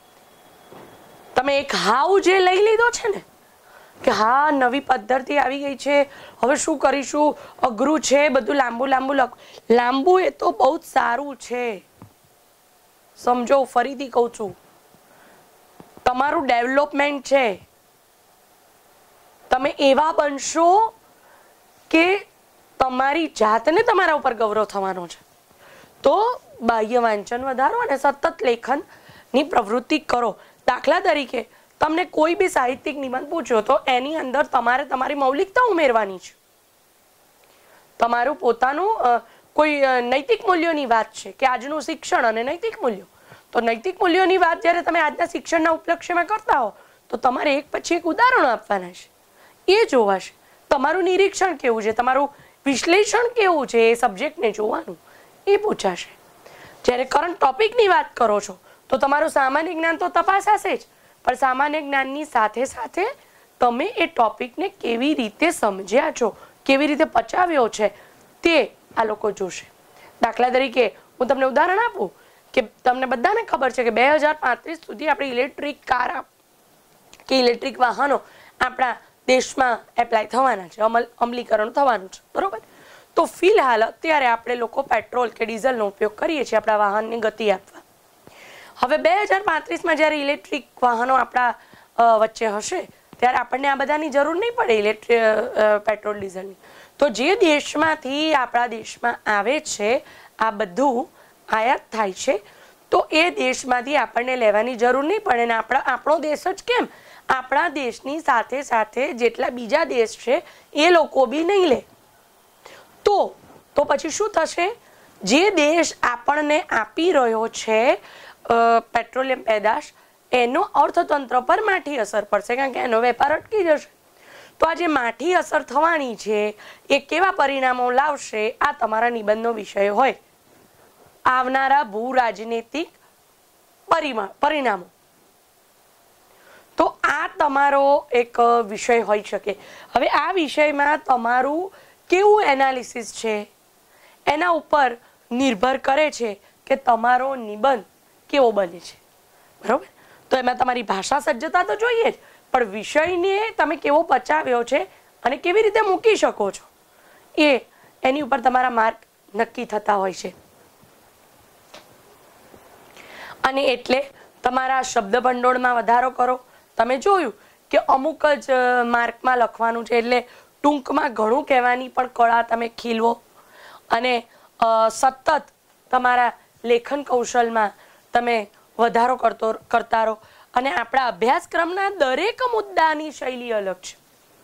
તમે એક હાવ જે લઈ લીધો છે ને કે હા નવી પદ્ધતિ આવી ગઈ છે, હવે શું કરીશું, અઘરું છે, બધું લાંબુ એ તો બહુ જ સારું છે. સમજો, ફરીથી કહું છું, તમારું ડેવલપમેન્ટ છે. તમે એવા બનશો કે તમારી જાતને તમારા ઉપર ગૌરવ થવાનો છે. તો બાહ્ય વાંચન વધારો અને સતત લેખનની પ્રવૃત્તિ કરો. દાખલા તરીકે તમને કોઈ બી સાહિત્યિક નિબંધ પૂછ્યો તો એની અંદર તમારે તમારી મૌલિકતા ઉમેરવાની છે. તમારું પોતાનું કોઈ નૈતિક મૂલ્યોની વાત છે કે આજનું શિક્ષણ અને નૈતિક મૂલ્યો, તો નૈતિક મૂલ્યોની વાત જ્યારે તમે આજના શિક્ષણના ઉપલક્ષ્યમાં કરતા હો તો તમારે એક પછી એક ઉદાહરણો આપવાના છે. એ જોવાશે. તમારું નિરીક્ષણ કેવું છે, તમારું વિશ્લેષણ કેવું છે, એ સબ્જેક્ટને જોવાનું, એ પૂછાશે. જ્યારે કરંટ ટોપિકની વાત કરો છો તો તમારું સામાન્ય જ્ઞાન તો તપાસાશે જ, પણ સામાન્ય જ્ઞાનની સાથે સાથે તમે એ ટોપિકને કેવી રીતે સમજ્યા છો, કેવી રીતે પચાવ્યો છે, તે આ લોકો જોશે. દાખલા તરીકે હું તમને ઉદાહરણ આપું કે તમને બધાને ખબર છે કે 2035 સુધી આપણે ઇલેક્ટ્રિક કાર કે ઇલેક્ટ્રિક વાહનો આપણા દેશમાં એપ્લાય થવાના છે, અમલીકરણ થવાનું છે. બરોબર, તો ફિલહાલ અત્યારે આપણે લોકો પેટ્રોલ કે ડિઝલનો ઉપયોગ કરીએ છીએ આપણા વાહનની ગતિ આપવા. હવે 2035માં જ્યારે ઇલેક્ટ્રિક વાહનો આપણા વચ્ચે હશે ત્યારે આપણને આ બધાની જરૂર નહીં પડે પેટ્રોલ ડીઝલની. તો જે દેશમાંથી આપણા દેશમાં આવે છે આ બધું આયાત થાય છે, તો એ દેશમાંથી આપણને લેવાની જરૂર નહીં પડે. ને આપણો દેશ જ કેમ, આપણા દેશની સાથે સાથે જેટલા બીજા દેશ છે એ લોકો બી નહીં લે. તો પછી શું થશે? જે દેશ આપણને આપી રહ્યો છે પેટ્રોલિયમ પેદાશ, એનો અર્થતંત્ર પર માઠી અસર પડશે, કારણ કે એનો વેપાર અટકી જશે. તો આ જે માઠી અસર થવાની છે એ કેવા પરિણામો લાવશે, આ તમારા નિબંધનો વિષય હોય. આવનારા ભૂ રાજનૈતિક પરિણામો. તો આ તમારો એક વિષય હોઈ શકે. હવે આ વિષયમાં તમારું કેવું એનાલિસિસ છે એના ઉપર નિર્ભર કરે છે કે તમારો નિબંધ કેવો બને છે. બરાબર? તો એમાં તમારી ભાષા સજ્જતા તો જોઈએ જ, પણ વિષયને તમે કેવો પચાવ્યો છે અને કેવી રીતે મૂકી શકો છો એની ઉપર તમારા માર્ક નક્કી થતા હોય છે. અને એટલે તમારા શબ્દ ભંડોળમાં વધારો કરો. તમે જોયું કે અમુક જ માર્કમાં લખવાનું છે, એટલે ટૂંકમાં ઘણું કહેવાની પણ કળા તમે ખીલવો અને સતત તમારા લેખન કૌશલમાં તમે વધારો કરતા રહો. અને આપણા અભ્યાસક્રમના દરેક મુદ્દાની શૈલી અલગ છે.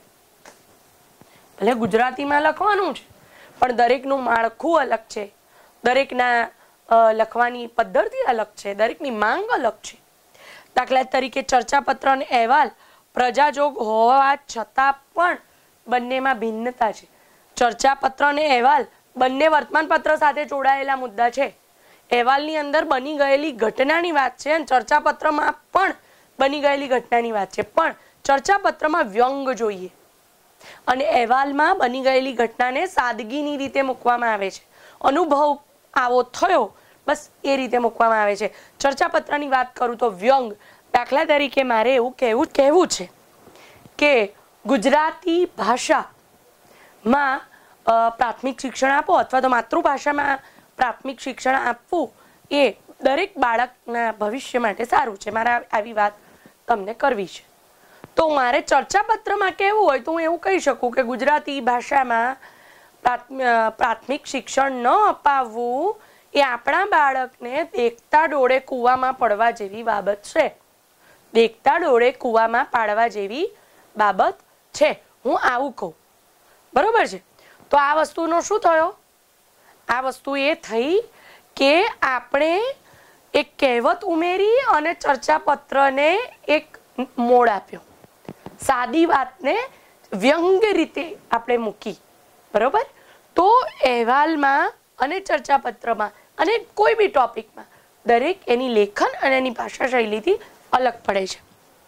ભલે ગુજરાતીમાં લખવાનું છે, પણ દરેકનું માળખું અલગ છે, દરેકના લખવાની પદ્ધતિ અલગ છે, દરેકની માંગ અલગ છે. દાખલા તરીકે ચર્ચાપત્ર અને અહેવાલ પ્રજાજોગ હોવા છતાં પણ બંનેમાં ભિન્નતા છે. ચર્ચાપત્ર અને અહેવાલ બંને વર્તમાનપત્ર સાથે જોડાયેલા મુદ્દા છે. અહેવાલની અંદર બની ગયેલી ઘટનાની વાત છે અને ચર્ચાપત્રમાં પણ બની ગયેલી ઘટનાની વાત છે, પણ ચર્ચાપત્રમાં વ્યંગ જોઈએ અને અહેવાલમાં બની ગયેલી ઘટનાને સાદગીની રીતે મૂકવામાં આવે છે. અનુભવ આવો થયો બસ એ રીતે મૂકવામાં આવે છે. ચર્ચાપત્રની વાત કરું તો વ્યંગ. દાખલા તરીકે મારે એવું કહેવું છે કે ગુજરાતી ભાષામાં પ્રાથમિક શિક્ષણ આપો અથવા તો માતૃભાષામાં પ્રાથમિક શિક્ષણ આપવું એ દરેક બાળકના ભવિષ્ય માટે સારું છે. મારે આવી વાત તમને કરવી છે. તો મારે ચર્ચાપત્રમાં કહેવું હોય તો હું એવું કહી શકું કે ગુજરાતી ભાષામાં પ્રાથમિક શિક્ષણ ન અપાવવું એ આપણા બાળકને દેખતા ડોળે કૂવામાં પડવા જેવી બાબત છે. દેખતા ડોળે કૂવામાં પાડવા જેવી બાબત છે. હું આવું કહું. બરોબર છે? તો આ વસ્તુનો શું થયો? આ વસ્તુ એ થઈ કે આપણે એક કહેવત ઉમેરી અને ચર્ચાપત્રને એક મોડ આપ્યો. સાદી વાતને વ્યંગ રીતે આપણે મૂકી. બરોબર? તો અહેવાલમાં અને ચર્ચાપત્રમાં અને કોઈ બી ટોપિકમાં દરેક એની લેખન અને એની ભાષા શૈલીથી અલગ પડે છે.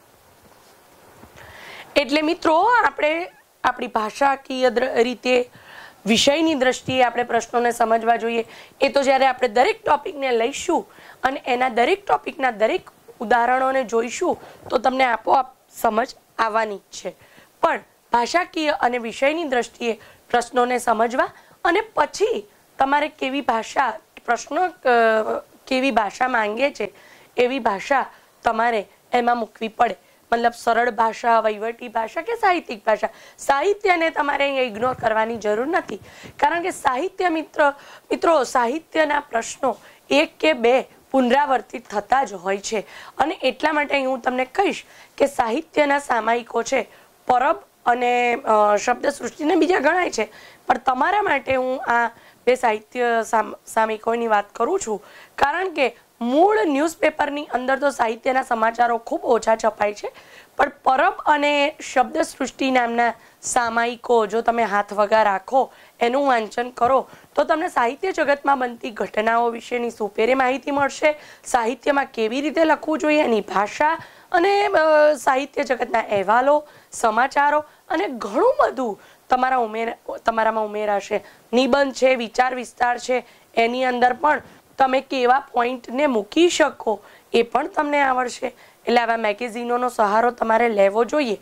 એટલે મિત્રો આપણે આપણી ભાષાકીય રીતે વિષયની દ્રષ્ટિએ આપણે પ્રશ્નોને સમજવા જોઈએ. એ તો જ્યારે આપણે દરેક ટોપિકને લઈશું અને એના દરેક ટોપિકના દરેક ઉદાહરણોને જોઈશું તો તમને આપોઆપ સમજ આવવાની જ છે. પણ ભાષાકીય અને વિષયની દ્રષ્ટિએ પ્રશ્નોને સમજવા અને પછી તમારે કેવી ભાષા પ્રશ્નો કેવી ભાષા માંગે છે એવી ભાષા તમારે એમાં મૂકવી પડે. મતલબ સરળ ભાષા, વહીવટી ભાષા કે સાહિત્યિક ભાષા. સાહિત્યને તમારે અહીંયા ઇગ્નોર કરવાની જરૂર નથી, કારણ કે સાહિત્ય મિત્રો સાહિત્યના પ્રશ્નો એક કે બે પુનરાવર્તિત થતા જ હોય છે. અને એટલા માટે હું તમને કહીશ કે સાહિત્યના સામાયિકો છે, પરબ અને શબ્દ સૃષ્ટિને બીજા ગણાય છે, પણ તમારા માટે હું આ બે સાહિત્ય સામયિકોની વાત કરું છું, કારણ કે મૂળ ન્યૂઝપેપરની અંદર તો સાહિત્યના સમાચારો ખૂબ ઓછા છપાય છે, પણ પરબ અને શબ્દ સૃષ્ટિ નામના સામાયિકો જો તમે હાથ વગા રાખો, એનું વાંચન કરો તો તમને સાહિત્ય જગતમાં બનતી ઘટનાઓ વિશેની સુપેરે માહિતી મળશે. સાહિત્યમાં કેવી રીતે લખવું જોઈએ એની ભાષા અને સાહિત્ય જગતના અહેવાલો, સમાચારો અને ઘણું બધું તમારામાં ઉમેરાશે. નિબંધ છે, વિચાર વિસ્તાર છે, એની અંદર પણ તમે કેવા પોઈન્ટને મૂકી શકો એ પણ તમને આવડશે. એટલે આવા મેગેઝિનોનો સહારો તમારે લેવો જોઈએ.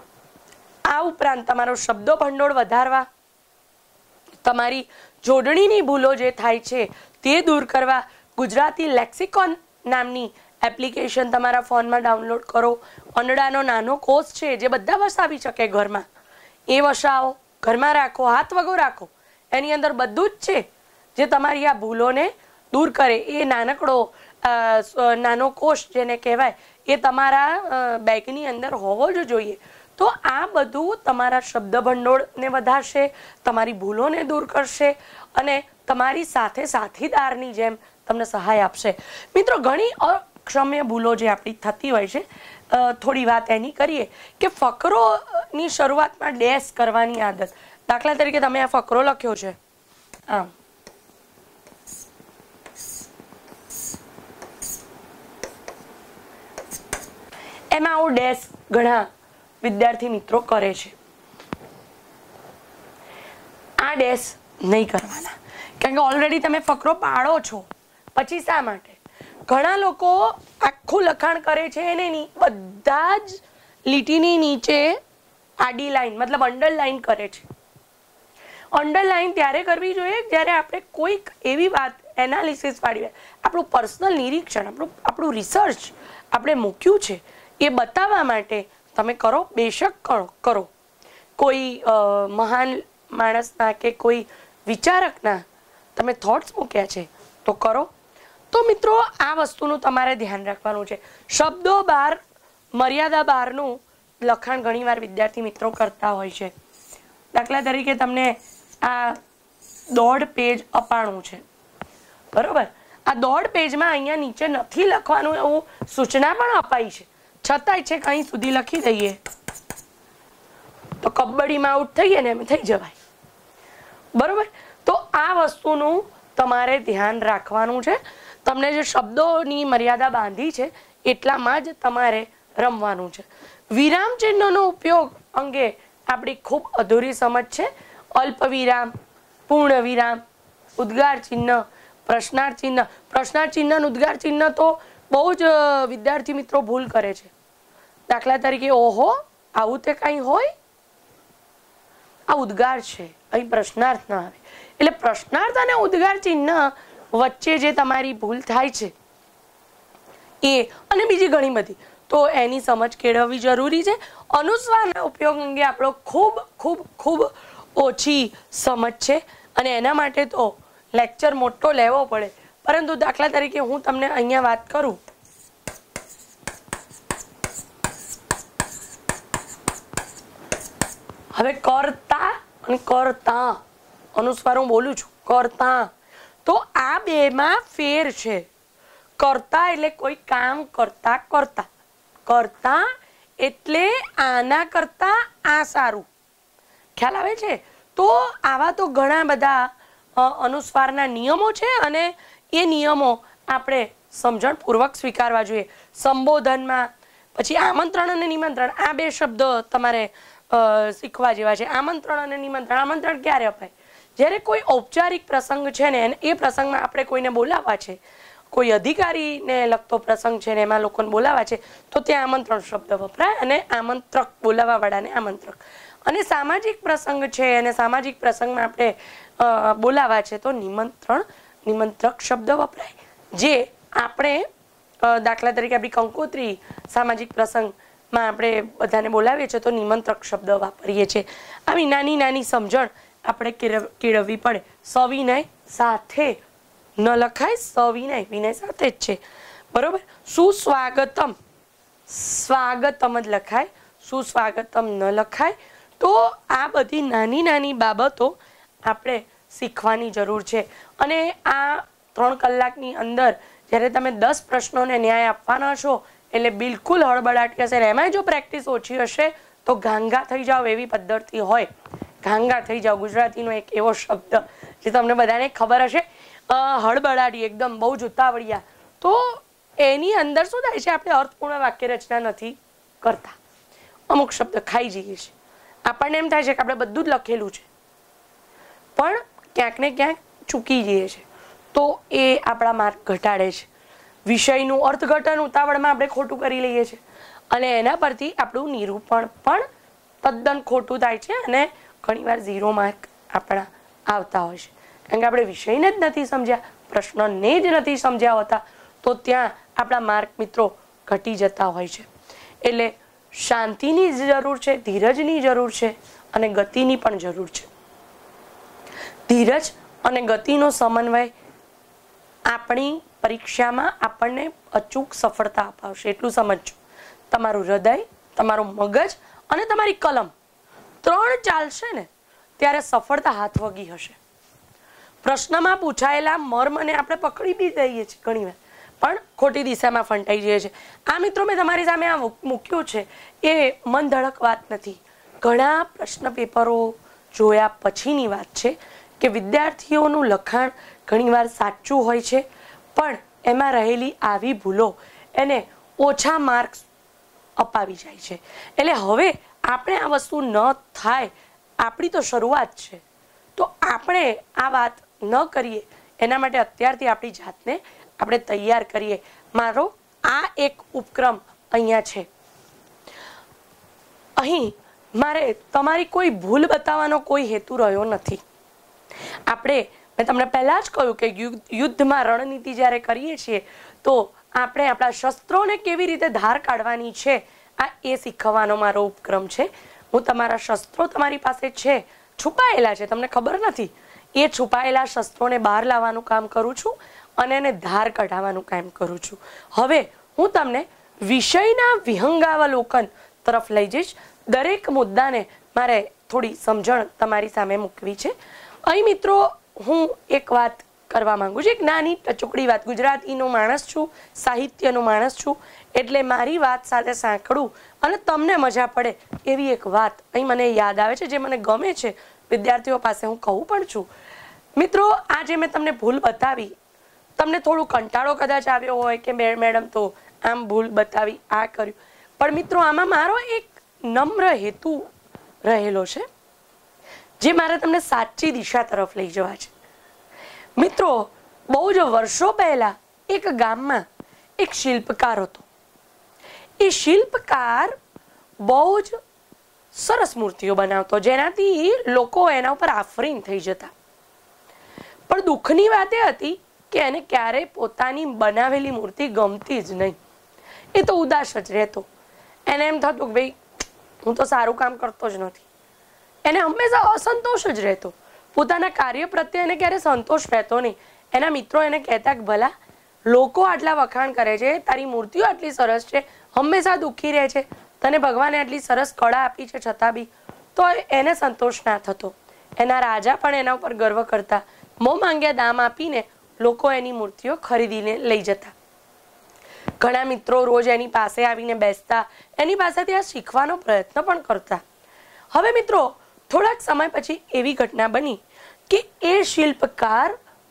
આ ઉપરાંત તમારો શબ્દો ભંડોળ વધારવા, તમારી જોડણીની ભૂલો જે થાય છે તે દૂર કરવા ગુજરાતી લેક્સિકોન નામની એપ્લિકેશન તમારા ફોનમાં ડાઉનલોડ કરો. અનડાનો નાનો કોર્સ છે જે બધા વસાવી શકે ઘરમાં, એ વસાવો, ઘરમાં રાખો, હાથ વગો રાખો. એની અંદર બધું જ છે જે તમારી આ ભૂલોને દૂર કરે. એ નાનો કોષ જેને કહેવાય એ તમારા બેગની અંદર હોવો જ જોઈએ. તો આ બધું તમારા શબ્દ ભંડોળને વધારશે, તમારી ભૂલોને દૂર કરશે અને તમારી સાથે સાથીદારની જેમ તમને સહાય આપશે. મિત્રો ઘણી અક્ષમ્ય ભૂલો જે આપણી થતી હોય છે થોડી વાત એની કરીએ કે ફકરોની શરૂઆતમાં ડેશ કરવાની આદત. દાખલા તરીકે તમે આ ફકરો લખ્યો છે આમ, એમાં આવું ડેશ ઘણા વિદ્યાર્થી મિત્રો કરે છે. આ ડેશ નહીં કરવાના, કારણ કે ઓલરેડી તમે ફકરો પાડો છો. પછી શા માટે ઘણા લોકો આખું લખાણ કરે છે અને બધા જ લીટીની નીચે આડી લાઈન મતલબ અંડરલાઈન કરે છે. અંડરલાઈન ત્યારે કરવી જોઈએ જ્યારે આપણે કોઈક એવી વાત એનાલિસિસ વાળી આપણું પર્સનલ નિરીક્ષણ આપણું રિસર્ચ આપણે મૂક્યું છે એ બતાવવા માટે તમે કરો, બેશક કરો. કોઈ મહાન માણસના કે કોઈ વિચારકના તમે થોટ્સ મૂક્યા છે તો કરો. તો મિત્રો આ વસ્તુનું તમારે ધ્યાન રાખવાનું છે. શબ્દો બહાર, મર્યાદા બહારનું લખાણ ઘણીવાર વિદ્યાર્થી મિત્રો કરતા હોય છે. દાખલા તરીકે તમને આ 1.5 પેજ અપાણું છે, બરોબર? આ 1.5 પેજમાં અહીંયા નીચે નથી લખવાનું એવું સૂચના પણ અપાઈ છે, છતાંય છે અહીં સુધી લખી દઈએ તો કબડ્ડીમાં આઉટ થઈએ ને એમ થઈ જવાય, બરોબર? તો આ વસ્તુનું તમારે ધ્યાન રાખવાનું છે. તમને જે શબ્દોની મર્યાદા બાંધી છે એટલામાં જ તમારે રમવાનું છે. વિરામ ચિહ્નનો ઉપયોગ અંગે આપણી ખૂબ અધૂરી સમજ છે. અલ્પ વિરામ, પૂર્ણ વિરામ, ઉદ્ગાર ચિહ્ન, પ્રશ્નાર્થ ચિહ્ન. પ્રશ્નાર્થ ચિહ્ન અને ઉદ્ગાર ચિહ્ન તો બહુ જ વિદ્યાર્થી મિત્રો ભૂલ કરે છે. દાખલા તરીકે ઓહો આવું તે કાંઈ હોય, આ ઉદ્ગાર છે, અહીં પ્રશ્નાર્થ ના આવે. એટલે પ્રશ્નાર્થ અને ઉદ્ગાર ચિહ્ન વચ્ચે જે તમારી ભૂલ થાય છે એ અને બીજી ઘણી બધી, તો એની સમજ કેળવવી જરૂરી છે. અનુસ્વારના ઉપયોગ અંગે આપણો ખૂબ ખૂબ ખૂબ ઓછી સમજ છે અને એના માટે તો લેક્ચર મોટો લેવો પડે. પરંતુ દાખલા તરીકે હું તમને અહીંયા વાત કરું, હવે કરતા અને કરતા અનુસ્વાર હું બોલું છું, કરતા, તો આ બેમાં ફેર છે. કરતા એટલે કોઈ કામ કરતા કરતા, કરતા એટલે આના કરતા આ સારું. ખ્યાલ આવે છે? તો આવા તો ઘણા બધા અનુસ્વારના નિયમો છે અને એ નિયમો આપણે સમજણપૂર્વક સ્વીકારવા જોઈએ. સંબોધનમાં પછી આમંત્રણ અને નિમંત્રણ, આ બે શબ્દ તમારે શીખવા જેવા છે. આમંત્રણ અને નિમંત્રણ. આમંત્રણ ક્યારે અપાય? જ્યારે કોઈ ઔપચારિક પ્રસંગ છે ને એ પ્રસંગમાં આપણે કોઈને બોલાવવા છે, કોઈ અધિકારીને લગતો પ્રસંગ છે ને એમાં લોકોને બોલાવવા છે, તો ત્યાં આમંત્રણ શબ્દ વપરાય અને આમંત્રક, બોલાવવાવાળાને આમંત્રક. અને સામાજિક પ્રસંગ છે અને સામાજિક પ્રસંગમાં આપણે બોલાવવા છે તો નિમંત્રણ, નિમંત્રક શબ્દ વપરાય. જે આપણે દાખલા તરીકે આપણી કંકોત્રી સામાજિક પ્રસંગમાં આપણે બધાને બોલાવીએ છીએ તો નિમંત્રક શબ્દ વાપરીએ છીએ. આવી નાની નાની સમજણ આપણે કેળવવી પડે. સવિનય સાથે ન લખાય, સવિનય વિનય સાથે જ છે, બરોબર? સુસ્વાગતમ, સ્વાગતમ જ લખાય, સુસ્વાગતમ ન લખાય. તો આ બધી નાની નાની બાબતો આપણે શીખવાની જરૂર છે. અને આ 3 કલાકની અંદર જ્યારે તમે 10 પ્રશ્નોને ન્યાય આપવાના છો એટલે બિલકુલ હળબડાટી હશે. એમાં જો પ્રેક્ટિસ ઓછી હશે તો ગાંગા થઈ જાવ એવી પદ્ધતિ હોય. ગાંગા થઈ જાવ ગુજરાતીનો એક એવો શબ્દ જે તમને બધાને ખબર હશે. હળબડાટી, એકદમ બહુ જ ઉતાવળિયા. તો એની અંદર શું થાય છે? આપણે અર્થપૂર્ણ વાક્ય રચના નથી કરતા. અમુક શબ્દ ખાઈ જઈએ છીએ. આપણને એમ થાય છે કે આપણે બધું જ લખેલું છે પણ ક્યાંક ને ક્યાંક ચૂકી જઈએ છીએ, તો એ આપણા માર્ક ઘટાડે છે. વિષયનું અર્થઘટન ઉતાવળમાં આપણે ખોટું કરી લઈએ છીએ અને એના પરથી આપણું નિરૂપણ પણ તદ્દન ખોટું થાય છે અને ઘણીવાર 0 માર્ક આપણા આવતા હોય છે. કારણ કે આપણે વિષયને જ નથી સમજ્યા, પ્રશ્નને જ નથી સમજ્યા હોતા, તો ત્યાં આપણા માર્ક મિત્રો ઘટી જતા હોય છે. એટલે શાંતિની જરૂર છે, ધીરજની જરૂર છે અને ગતિની પણ જરૂર છે. ધીરજ અને ગતિનો સમન્વય આપણી પરીક્ષામાં આપણને અચૂક સફળતા અપાવશે. એટલું સમજજો. તમારું હૃદય, તમારું મગજ અને તમારી કલમ 3 ચાલશે ને ત્યારે સફળતા હાથ વગી હશે. પ્રશ્નમાં પૂછાયેલા મર્મને આપણે પકડી બી દઈએ છીએ ઘણીવાર, પણ ખોટી દિશામાં ફંટાઈ જાય છે. આ મિત્રો મેં તમારી સામે આ મૂક્યું છે એ મન ધડક વાત નથી. ઘણા પ્રશ્ન પેપરો જોયા પછીની વાત છે કે વિદ્યાર્થીઓનું લખાણ ઘણીવાર સાચું હોય છે, પણ એમાં રહેલી આવી ભૂલો એને ઓછા માર્ક્સ અપાવી જાય છે. એટલે હવે આપણે આ વસ્તુ ન થાય, આપણી તો શરૂઆત છે, તો આપણે આ વાત ન કરીએ એના માટે અત્યારથી આપણી જાતને આપણે તૈયાર કરીએ. મારો આ એક ઉપક્રમ અહીંયા છે. અહીં મારે તમારી કોઈ ભૂલ બતાવવાનો કોઈ હેતુ રહ્યો નથી. મેં તમને પહેલા જ કહ્યું કે યુદ્ધમાં રણનીતિ જ્યારે કરીએ છીએ તો આપણે આપણા શસ્ત્રોને કેવી રીતે ધાર કાઢવાની છે આ એ શીખવવાનો મારો ઉપક્રમ છે. હું તમારા શસ્ત્રો તમારી પાસે છે, છુપાયેલા છે, તમને ખબર નથી, એ છુપાયેલા શસ્ત્રોને બહાર લાવવાનું કામ કરું છું અને એને ધાર કઢાવવાનું કામ કરું છું. હવે હું તમને વિષયના વિહંગાવલોકન તરફ લઈ જઈશ. દરેક મુદ્દાને મારે થોડી સમજણ તમારી સામે મૂકવી છે. અહીં મિત્રો હું એક વાત કરવા માંગુ છું, એક નાની ટચુકડી વાત. ગુજરાતીનો માણસ છું, સાહિત્યનો માણસ છું, એટલે મારી વાત સાથે સાંકળું અને તમને મજા પડે એવી એક વાત અહીં મને યાદ આવે છે, જે મને ગમે છે. વિદ્યાર્થીઓ પાસે હું કહું પણ છું. મિત્રો, આજે મેં તમને ભૂલ બતાવી, તમને થોડું કંટાળો કદાચ આવ્યો હોય કે મેડમ તો આમ ભૂલ બતાવી, આ કર્યું, પણ મિત્રો આમાં મારો એક નમ્ર હેતુ રહેલો છે, જે મારે તમને સાચી દિશા તરફ લઈ જવા છે. મિત્રો, બહુ જ વર્ષો પહેલા એક ગામમાં એક શિલ્પકાર હતો. એ શિલ્પકાર બહુ જ સરસ મૂર્તિઓ બનાવતો, જેનાથી લોકો એના ઉપર આફરીન થઈ જતા. પણ દુઃખની વાત એ હતી કે એને ક્યારેય પોતાની બનાવેલી મૂર્તિ ગમતી જ નહીં. એ તો ઉદાસ જ રહેતો. એને એમ થતું કે ભાઈ હું તો સારું કામ કરતો જ નથી. એને હંમેશા અસંતોષ જ રહેતો. પોતાના કાર્ય પ્રત્યે એને ક્યારે સંતોષ રહેતો નહીં. એના મિત્રો એને કહેતા કે ભલા લોકો આટલા વખાણ કરે છે, તારી મૂર્તિઓ આટલી સરસ છે, હંમેશા દુઃખી રહે છે, તને ભગવાને આટલી સરસ કળા આપી છે છતાં બી. તો એને સંતોષ ના થતો. એના રાજા પણ એના ઉપર ગર્વ કરતા. મોં માંગ્યા દામ આપીને લોકો એની મૂર્તિઓ ખરીદીને લઈ જતા. ઘણા મિત્રો રોજ એની પાસે આવીને બેસતા, એની પાસેથી આ શીખવાનો પ્રયત્ન પણ કરતા. હવે મિત્રો, થોડાક સમય પછી એવી ઘટના બની કે એ શિલ્પકાર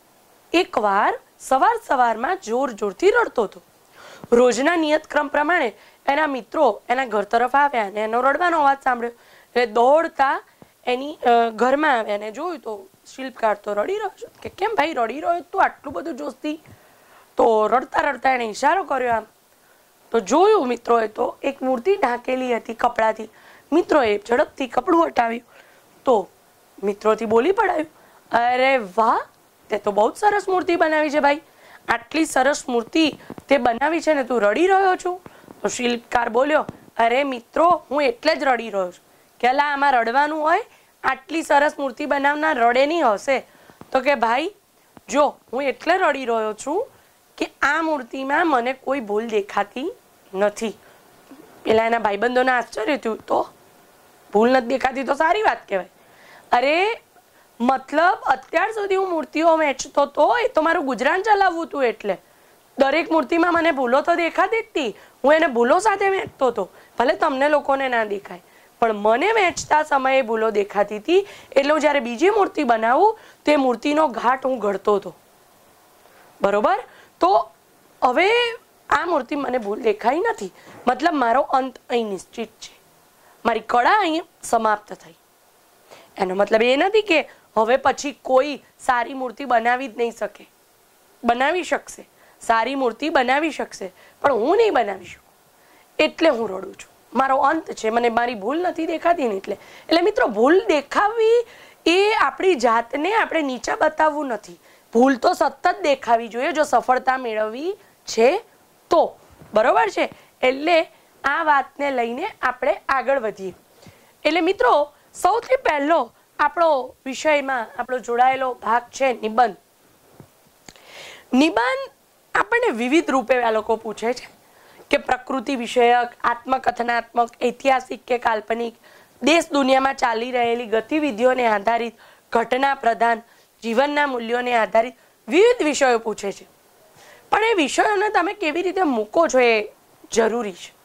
એકવાર સવારમાં જોરથી રડતો હતો. રોજના નિયતક્રમ પ્રમાણે એના મિત્રો એના ઘર તરફ આવ્યા અને એનો રડવાનો અવાજ સાંભળ્યો. એટલે દોડતા એની ઘરમાં આવ્યા અને જોયું તો શિલ્પકાર તો રડી રહ્યો છે. કે કેમ ભાઈ રડી રહ્યો તું આટલું બધું જોશથી? તો રડતા એને ઈશારો કર્યો આમ. તો જોયું મિત્રોએ તો એક મૂર્તિ ઢાંકેલી હતી કપડાથી. મિત્રોએ ઝડપથી કપડું હટાવ્યું તો મિત્રોથી બોલી પડાયું, અરે વાહ, તે તો બહુ જ સરસ મૂર્તિ બનાવી છે ભાઈ. આટલી સરસ મૂર્તિ તે બનાવી છે ને તું રડી રહ્યો છું? તો શિલ્પકાર બોલ્યો, અરે મિત્રો, હું એટલે જ રડી રહ્યો છું કે અલા આમાં રડવાનું હોય? આટલી સરસ મૂર્તિ બનાવનાર રડે નહીં હશે? તો કે ભાઈ જો, હું એટલે રડી રહ્યો છું કે આ મૂર્તિમાં મને કોઈ ભૂલ દેખાતી નથી. પેલા એના ભાઈબંધોને આશ્ચર્ય થયું, તો ભૂલ નથી દેખાતી તો સારી વાત કહેવાય. અરે મતલબ અત્યાર સુધી હું મૂર્તિઓ વેચતો તો એ તો મારું ગુજરાન ચલાવવું હતું, એટલે દરેક મૂર્તિમાં મને ભૂલો તો દેખાતી જ હતી. હું એને ભૂલો સાથે વેચતો હતો. ભલે તમને લોકોને ના દેખાય, પણ મને વેચતા સમયે ભૂલો દેખાતી હતી. એટલે હું જ્યારે બીજી મૂર્તિ બનાવું તે મૂર્તિનો ઘાટ હું ઘડતો હતો. બરોબર? તો હવે આ મૂર્તિ મને ભૂલ દેખાઈ નથી, મતલબ મારો અંત અહીં નિશ્ચિત છે, મારી કળા અહીં સમાપ્ત થઈ. એનો મતલબ એ નથી કે હવે પછી કોઈ સારી મૂર્તિ બનાવી જ નહીં શકે. બનાવી શકશે, સારી મૂર્તિ બનાવી શકશે, પણ હું નહીં બનાવી શકું. એટલે હું રડું છું. મારો અંત છે, મને મારી ભૂલ નથી દેખાતી ને એટલે મિત્રો, ભૂલ દેખાવી એ આપણી જાતને આપણે નીચા બતાવવું નથી. ભૂલ તો સતત દેખાવી જોઈએ જો સફળતા મેળવવી છે તો. બરોબર છે? એટલે આ વાતને લઈને આપણે આગળ વધીએ. એટલે મિત્રો, સૌથી પહેલો આપણો વિષયમાં આપણો જોડાયેલો ભાગ છે નિબંધ. નિબંધ આપણને વિવિધ રૂપે આ લોકો પૂછે છે કે પ્રકૃતિ વિષયક, આત્મકથનાત્મક, ઐતિહાસિક કે કાલ્પનિક, દેશ દુનિયામાં ચાલી રહેલી ગતિવિધિઓને આધારિત, ઘટના પ્રધાન, જીવનના મૂલ્યોને આધારિત વિવિધ વિષયો પૂછે છે. પણ એ વિષયોને તમે કેવી રીતે મૂકો છો એ જરૂરી છે.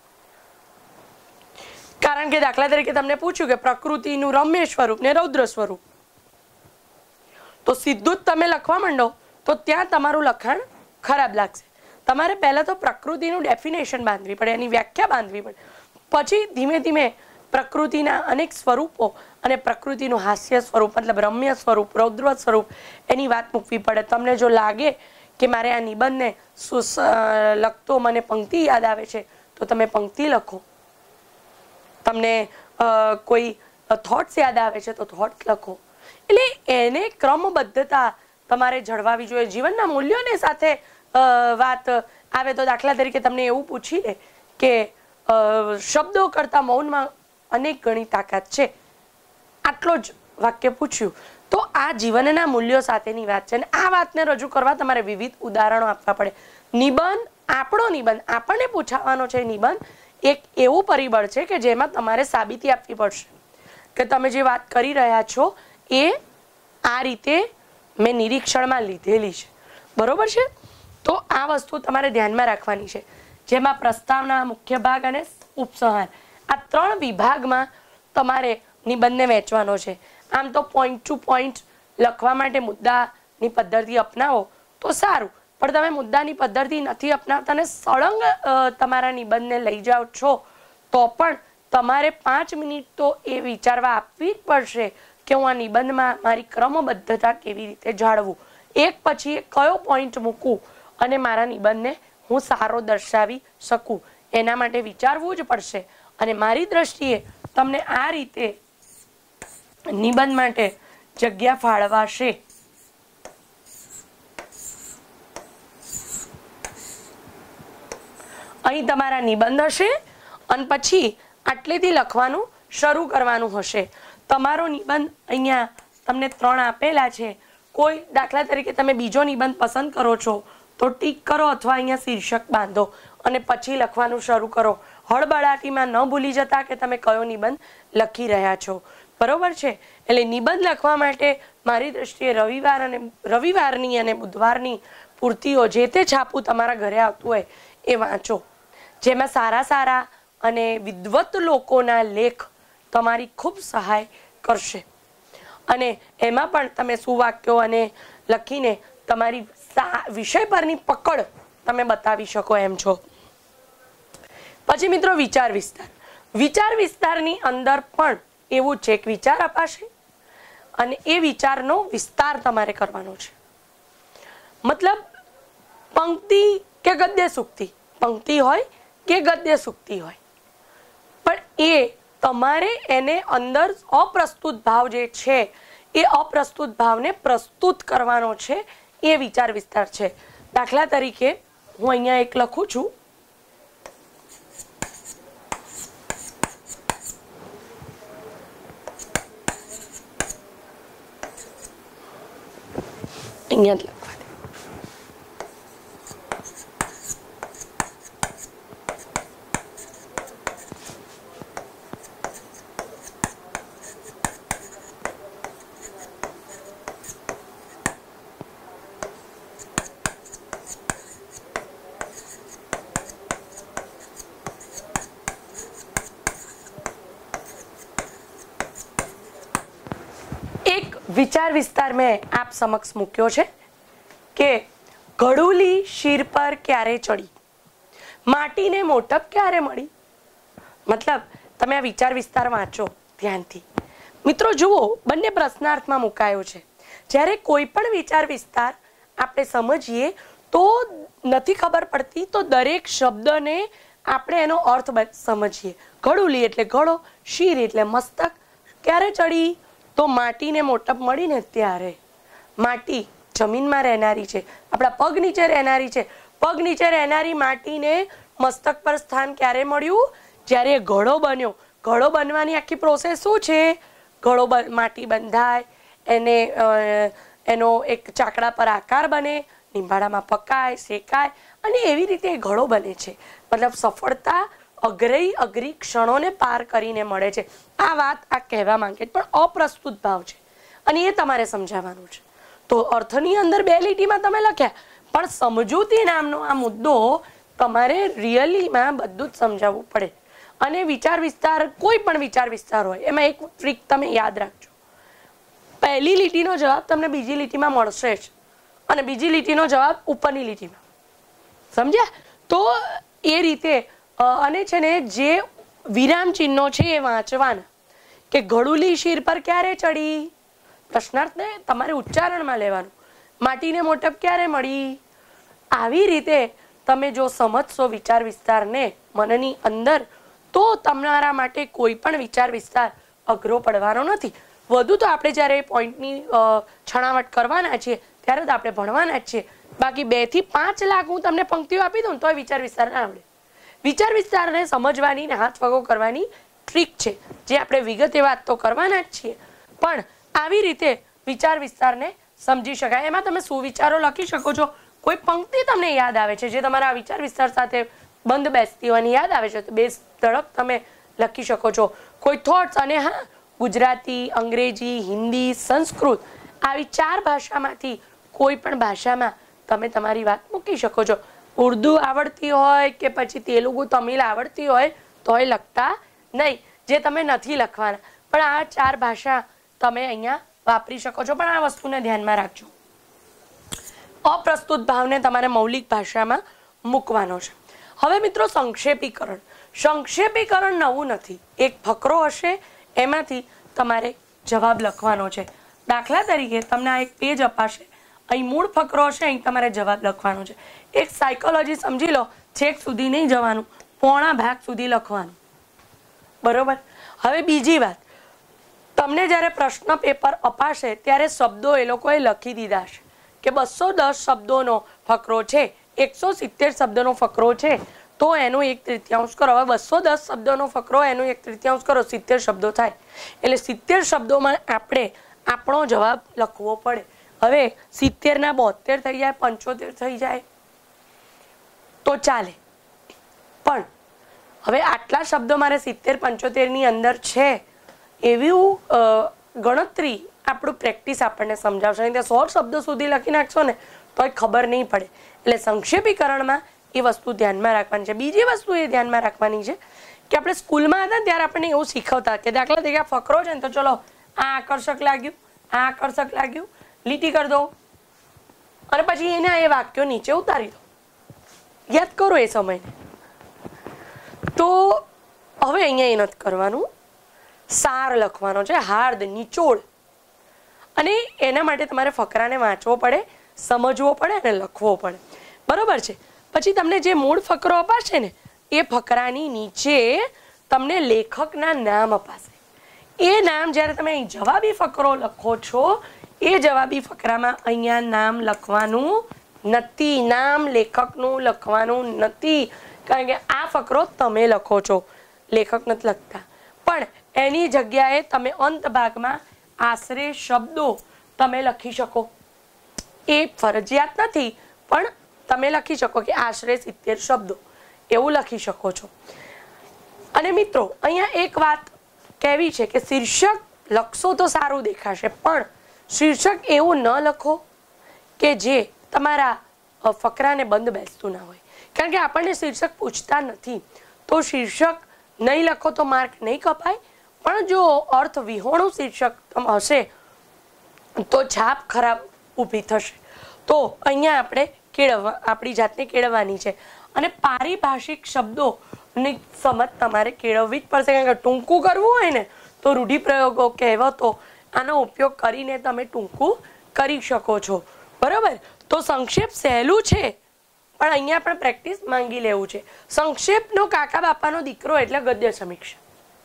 કારણ કે દાખલા તરીકે તમને પૂછ્યું કે પ્રકૃતિનું રમ્ય સ્વરૂપ ને રૌદ્ર સ્વરૂપ, તો સીધું જ તમે લખવા માંડો તો ત્યાં તમારું લખાણ ખરાબ લાગશે. તમારે પહેલાં તો પ્રકૃતિનું ડેફિનેશન બાંધવી પડે, એની વ્યાખ્યા બાંધવી પડે, પછી ધીમે ધીમે પ્રકૃતિના અનેક સ્વરૂપો અને પ્રકૃતિનું હાસ્ય સ્વરૂપ મતલબ રમ્ય સ્વરૂપ, રૌદ્ર સ્વરૂપ એની વાત મૂકવી પડે. તમને જો લાગે કે મારે આ નિબંધને લખતો મને પંક્તિ યાદ આવે છે તો તમે પંક્તિ લખો. તમને કોઈ થોટ્સ યાદ આવે છે તો થોટ્સ લખો. એટલે એને ક્રમબદ્ધતા તમારે જળવાવી જોઈએ. જીવનના મૂલ્યોને સાથે વાત આવે તો દાખલા તરીકે તમને એવું પૂછી લે કે શબ્દો કરતાં મૌનમાં અનેક ગણી તાકાત છે, આટલો જ વાક્ય પૂછ્યું તો આ જીવનના મૂલ્યો સાથેની વાત છે. અને આ વાતને રજૂ કરવા તમારે વિવિધ ઉદાહરણો આપવા પડે. નિબંધ, આપણો નિબંધ, આપણને પૂછાવાનો છે નિબંધ એક એવું પરિબળ છે કે જેમાં તમારે સાબિતી આપવી પડશે કે તમે જે વાત કરી રહ્યા છો એ આ રીતે મેં નિરીક્ષણમાં લીધેલી છે, બરોબર છે? તો આ વસ્તુ તમારે ધ્યાનમાં રાખવાની છે, જેમાં પ્રસ્તાવના, મુખ્ય ભાગ અને ઉપસંહાર આ 3 વિભાગમાં તમારે નિબંધને વહેંચવાનો છે. આમ તો પોઈન્ટ ટુ પોઈન્ટ લખવા માટે મુદ્દાની પદ્ધતિ અપનાવો તો સારું, પણ તમે મુદ્દાની પદ્ધતિ નથી અપનાવતા અને સળંગ તમારા નિબંધને લઈ જાઓ છો તો પણ તમારે 5 મિનિટ તો એ વિચારવા આપવી જ પડશે કે હું આ નિબંધમાં મારી ક્રમબદ્ધતા કેવી રીતે જાળવું, એક પછી એક કયો પોઈન્ટ મૂકું અને મારા નિબંધને હું સારો દર્શાવી શકું, એના માટે વિચારવું જ પડશે. અને મારી દ્રષ્ટિએ તમને આ રીતે નિબંધ માટે જગ્યા ફાળવાશે. અહીં તમારા નિબંધ હશે અને પછી આટલેથી લખવાનું શરૂ કરવાનું હશે. તમારો નિબંધ અહીંયા તમને 3 આપેલા છે. કોઈ દાખલા તરીકે તમે બીજો નિબંધ પસંદ કરો છો તો ટીક કરો અથવા અહીંયા શીર્ષક બાંધો અને પછી લખવાનું શરૂ કરો. હળબળાટીમાં ન ભૂલી જતા કે તમે કયો નિબંધ લખી રહ્યા છો, બરોબર છે? એટલે નિબંધ લખવા માટે મારી દ્રષ્ટિએ રવિવારની અને બુધવારની પૂર્તિઓ જે તે છાપું તમારા ઘરે આવતું હોય એ વાંચો, જેમાં સારા સારા અને વિદ્વત લોકોના લેખ તમારી ખૂબ સહાય કરશે. અને એમાં પણ તમે સુવાક્યો અને લખીને તમારી વિષય પરની પકડ તમે બતાવી શકો એમ છો. પછી મિત્રો વિચાર વિસ્તાર. વિચાર વિસ્તારની અંદર પણ એવું છે કે વિચાર અપાશે અને એ વિચારનો વિસ્તાર તમારે કરવાનો છે. મતલબ પંક્તિ કે ગદ્ય સૂક્તિ, પંક્તિ હોય કે ગદ્ય સૂક્તિ હોય, પણ એ તમારે એને અંદર અપ્રસ્તુત ભાવ જે છે એ અપ્રસ્તુત ભાવને પ્રસ્તુત કરવાનો છે, એ વિચાર વિસ્તાર છે. દાખલા તરીકે હું અહીંયા એક લખું છું, અહીંયા જ લખવા દે. વિચાર વિસ્તાર મેં આપ સમક્ષ મૂક્યો છે કે ઘડુલી શીર પર ક્યારે ચડી, માટીને મોટપ ક્યારે મળી. મતલબ તમે આ વિચાર વિસ્તાર વાંચો ધ્યાનથી. મિત્રો જુઓ, બંને પ્રશ્નાર્થમાં મુકાયો છે. જ્યારે કોઈ પણ વિચાર વિસ્તાર આપણે સમજીએ તો નથી ખબર પડતી તો દરેક શબ્દને આપણે એનો અર્થ સમજીએ. ઘડુલી એટલે ઘડો, શીર એટલે મસ્તક. ક્યારે ચડી તો માટીને મોટપ મળીને ત્યારે. માટી જમીનમાં રહેનારી છે, આપણા પગ નીચે રહેનારી છે. પગ નીચે રહેનારી માટીને મસ્તક પર સ્થાન ક્યારે મળ્યું? જ્યારે ઘડો બન્યો. ઘડો બનવાની આખી પ્રોસેસ શું છે? ઘડો માટી બંધાય, એનો એક ચાકડા પર આકાર બને, નિંબાળામાં પકાય, શેકાય અને એવી રીતે ઘડો બને છે. મતલબ સફળતા અઘરી ક્ષણોને પાર કરીને મળે છે. આ વાત આ કહેવા માંગે છે, પણ અપ્રસ્તુત ભાવ છે અને એ તમારે સમજાવવાનું છે. તો અર્થની અંદર 2 લીટીમાં તમે લખ્યા, પણ સમજૂતી નામનો આ મુદ્દો તમારે રિયલીમાં બધું જ સમજાવવું પડે. અને વિચાર વિસ્તાર, કોઈ પણ વિચાર વિસ્તાર હોય, એમાં એક ટ્રીક તમે યાદ રાખજો. પહેલી લીટીનો જવાબ તમને બીજી લીટીમાં મળશે જ, અને બીજી લીટીનો જવાબ ઉપરની લીટીમાં. સમજ્યા? તો એ રીતે અને છે ને જે વિરામ ચિહ્નો છે એ વાંચવાના. કે ઘડુલી શીર પર ક્યારે ચડી, પ્રશ્નાર્થને તમારે ઉચ્ચારણમાં લેવાનું. માટીને મોટપ ક્યારે મળી. આવી રીતે તમે જો સમજશો વિચાર વિસ્તારને મનની અંદર, તો તમારા માટે કોઈ પણ વિચાર વિસ્તાર અઘરો પડવાનો નથી. વધુ તો આપણે જ્યારે પોઈન્ટની છણાવટ કરવાના છીએ ત્યારે તો આપણે ભણવાના જ છીએ. બાકી 2 થી 5 લાખ હું તમને પંક્તિઓ આપી દઉં તો વિચાર વિસ્તાર ના આવડે. વિચાર વિસ્તારને સમજવાની ને હાથ વગો કરવાની ટ્રીક છે, જે આપણે વિગતે વાત તો કરવાના જ છીએ, પણ આવી રીતે વિચાર વિસ્તારને સમજી શકાય. એમાં તમે સુવિચારો લખી શકો છો. કોઈ પંક્તિ તમને યાદ આવે છે જે તમારા વિચાર વિસ્તાર સાથે બંધ બેસતી હોવાની યાદ આવે છે તો બે ધડક તમે લખી શકો છો. કોઈ થોટ્સ, અને હા, ગુજરાતી, અંગ્રેજી, હિન્દી, સંસ્કૃત આવી 4 ભાષામાંથી કોઈ પણ ભાષામાં તમે તમારી વાત મૂકી શકો છો. ઉર્દુ આવડતી હોય કે પછી તેલુગુ, તમિલ આવડતી હોય તોય લખતા નહીં, જે તમે નથી લખવાના. પણ આ 4 ભાષા તમે અહીંયા વાપરી શકો છો. પણ આ વસ્તુને ધ્યાનમાં રાખજો, અપ્રસ્તુત ભાવને તમારે મૌલિક ભાષામાં મૂકવાનો છે. હવે મિત્રો, સંક્ષેપીકરણ. સંક્ષેપીકરણ નવું નથી. એક ફકરો હશે, એમાંથી તમારે જવાબ લખવાનો છે. દાખલા તરીકે તમને આ એક પેજ અપાશે, અહીં મૂળ ફકરો હશે, અહીં તમારે જવાબ લખવાનો છે. એક સાયકોલોજી સમજી લો, છેક સુધી નહીં જવાનું, પોણા ભાગ સુધી લખવાનું. બરોબર? હવે બીજી વાત, તમને જ્યારે પ્રશ્ન પેપર અપાશે ત્યારે શબ્દો એ લોકોએ લખી દીધા છે કે 210 શબ્દોનો ફકરો છે, 170 શબ્દોનો ફકરો છે, તો એનું 1/3 કરો. હવે 210 શબ્દોનો ફકરો, એનું 1/3 કરો, 70 શબ્દો થાય. એટલે 70 શબ્દોમાં આપણે આપણો જવાબ લખવો પડે. હવે 70 ના 72 થઈ જાય, 75 થઈ જાય તો ચાલે. પણ હવે આટલા શબ્દો મારે 70-75 ની અંદર છે એવી ગણતરી આપણું પ્રેક્ટિસ આપણને સમજાવશે. નહીં તો 100 શબ્દો સુધી લખી નાખશો ને તોય ખબર નહીં પડે. એટલે સંક્ષેપીકરણમાં એ વસ્તુ ધ્યાનમાં રાખવાની છે. બીજી વસ્તુ એ ધ્યાનમાં રાખવાની છે કે આપણે સ્કૂલમાં હતા ત્યારે આપણને એવું શીખવતા કે દાખલા તરીકે આ ફકરો છે ને તો ચલો આ આકર્ષક લાગ્યું, આ આકર્ષક લાગ્યું, લીટી કરી દો, અને પછી એને એ વાક્યો નીચે ઉતારી દો. યાદ કરો એ સમયને. તો હવે અહીંયા એ નથી કરવાનું, સાર લખવાનો છે, હાર્દ, નિચોડ. અને એના માટે તમારે ફકરાને વાંચવો પડે, સમજવો પડે અને લખવો પડે. બરોબર છે? પછી તમને જે મૂળ ફકરો અપાશે ને એ ફકરાની નીચે તમને લેખકના નામ અપાશે. એ નામ જ્યારે તમે અહીં જવાબી ફકરો લખો છો, એ જવાબી ફકરામાં અહીંયા નામ લખવાનું નથી. નામ લેખકનું લખવાનું નથી, કારણ કે આ ફકરો તમે લખો છો, લેખક નથી લખતા. પણ એની જગ્યાએ તમે અંત ભાગમાં આશરે શબ્દો તમે લખી શકો. એ ફરજિયાત નથી, પણ તમે લખી શકો કે આશરે 70 શબ્દો એવું લખી શકો છો. અને મિત્રો, અહીંયા એક વાત કહેવી છે કે શીર્ષક લખશો તો સારું દેખાશે, પણ શીર્ષક એવું ન લખો કે જે તમારા ફકરાને બંધ બેસતું ના હોય. કારણ કે આપણને શીર્ષક પૂછતા નથી, તો શીર્ષક નહીં લખો તો માર્ક નહીં કપાય. પણ જો અર્થ વિહોણું શીર્ષક હશે તો છાપ ખરાબ ઊભી થશે. તો અહીંયા આપણે આપણી જાતને કેળવવાની છે. અને પારિભાષિક શબ્દોની સમજ તમારે કેળવવી જ પડશે, કારણ કે ટૂંકું કરવું હોય ને તો રૂઢિપ્રયોગો, કહેવતો, આનો ઉપયોગ કરીને તમે ટૂંકું કરી શકો છો. બરાબર? તો સંક્ષેપ સહેલું છે, પણ અહીંયા પણ પ્રેક્ટિસ માંગી લેવું છે. સંક્ષેપનો કાકા બાપાનો દીકરો એટલે ગદ્ય સમીક્ષા,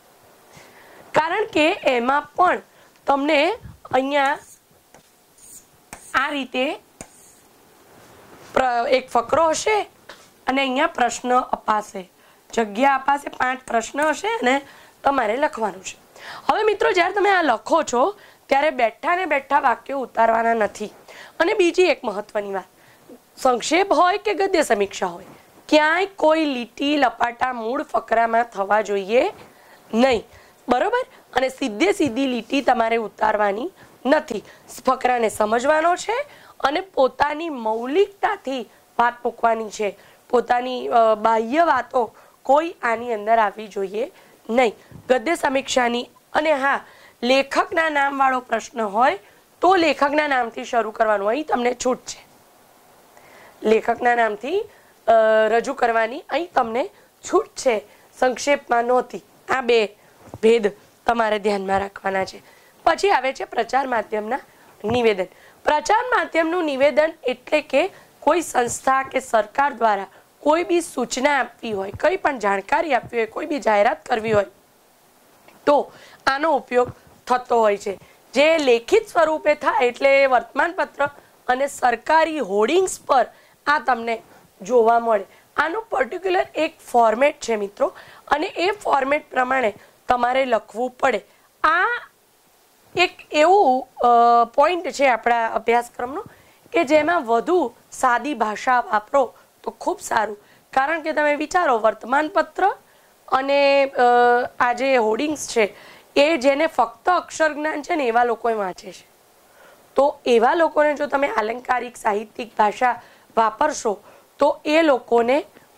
કારણ કે એમાં પણ તમને અહીંયા આ રીતે એક ફકરો હશે અને અહીંયા પ્રશ્ન અપાશે, જગ્યા અપાશે, 5 પ્રશ્ન હશે અને તમારે લખવાનું છે. હવે મિત્રો, જ્યારે તમે આ લખો છો ત્યારે બેઠા ને બેઠા વાક્યો ઉતારવાના નથી. અને બીજી એક મહત્વની વાત, સંક્ષેપ હોય કે ગદ્ય સમીક્ષા હોય, ક્યાંય કોઈ લીટી લપાટા મૂળ ફકરામાં થવા જોઈએ નહીં. બરોબર? અને સીધી લીટી તમારે ઉતારવાની નથી. ફકરાને સમજવાનો છે અને પોતાની મૌલિકતાથી વાત મૂકવાની છે, પોતાની બાહ્ય વાતો કોઈ આની અંદર આવવી જોઈએ નહીં. ગદ્ય સમીક્ષાની અને હા, લેખકના નામવાળો પ્રશ્ન હોય તો લેખકના નામથી શરૂ કરવાનું. અહીં તમને છૂટ છે, લેખકના નામથી રજૂ કરવાની અહીં તમને છૂટ છે, સંક્ષેપમાં નહોતી. આ બે ભેદ તમારે ધ્યાનમાં રાખવાના છે. પછી આવે છે પ્રચાર માધ્યમના નિવેદન. પ્રચાર માધ્યમનું નિવેદન એટલે કે કોઈ સંસ્થા કે સરકાર દ્વારા કોઈ બી સૂચના આપવી હોય, કંઈ પણ જાણકારી આપવી હોય, કોઈ બી જાહેરાત કરવી હોય તો આનો ઉપયોગ થતો હોય છે. જે લેખિત સ્વરૂપે થાય એટલે વર્તમાનપત્ર અને સરકારી હોર્ડિંગ્સ પર આ તમને જોવા મળે. આનું પર્ટિક્યુલર એક ફોર્મેટ છે મિત્રો, અને એ ફોર્મેટ પ્રમાણે તમારે લખવું પડે. આ એક એવું પોઈન્ટ છે આપણા અભ્યાસક્રમનો કે જેમાં વધુ સાદી ભાષા વાપરો તો ખૂબ સારું. કારણ કે તમે વિચારો, વર્તમાનપત્ર અને આ જે હોર્ડિંગ્સ છે એ જેને ફક્ત અક્ષર જ્ઞાન છે ને એવા લોકો વાંચે છે, તો એવા લોકોને જો તમે આલંકારિક સાહિત્યિક ભાષા વાપરશો તો એ લોકોને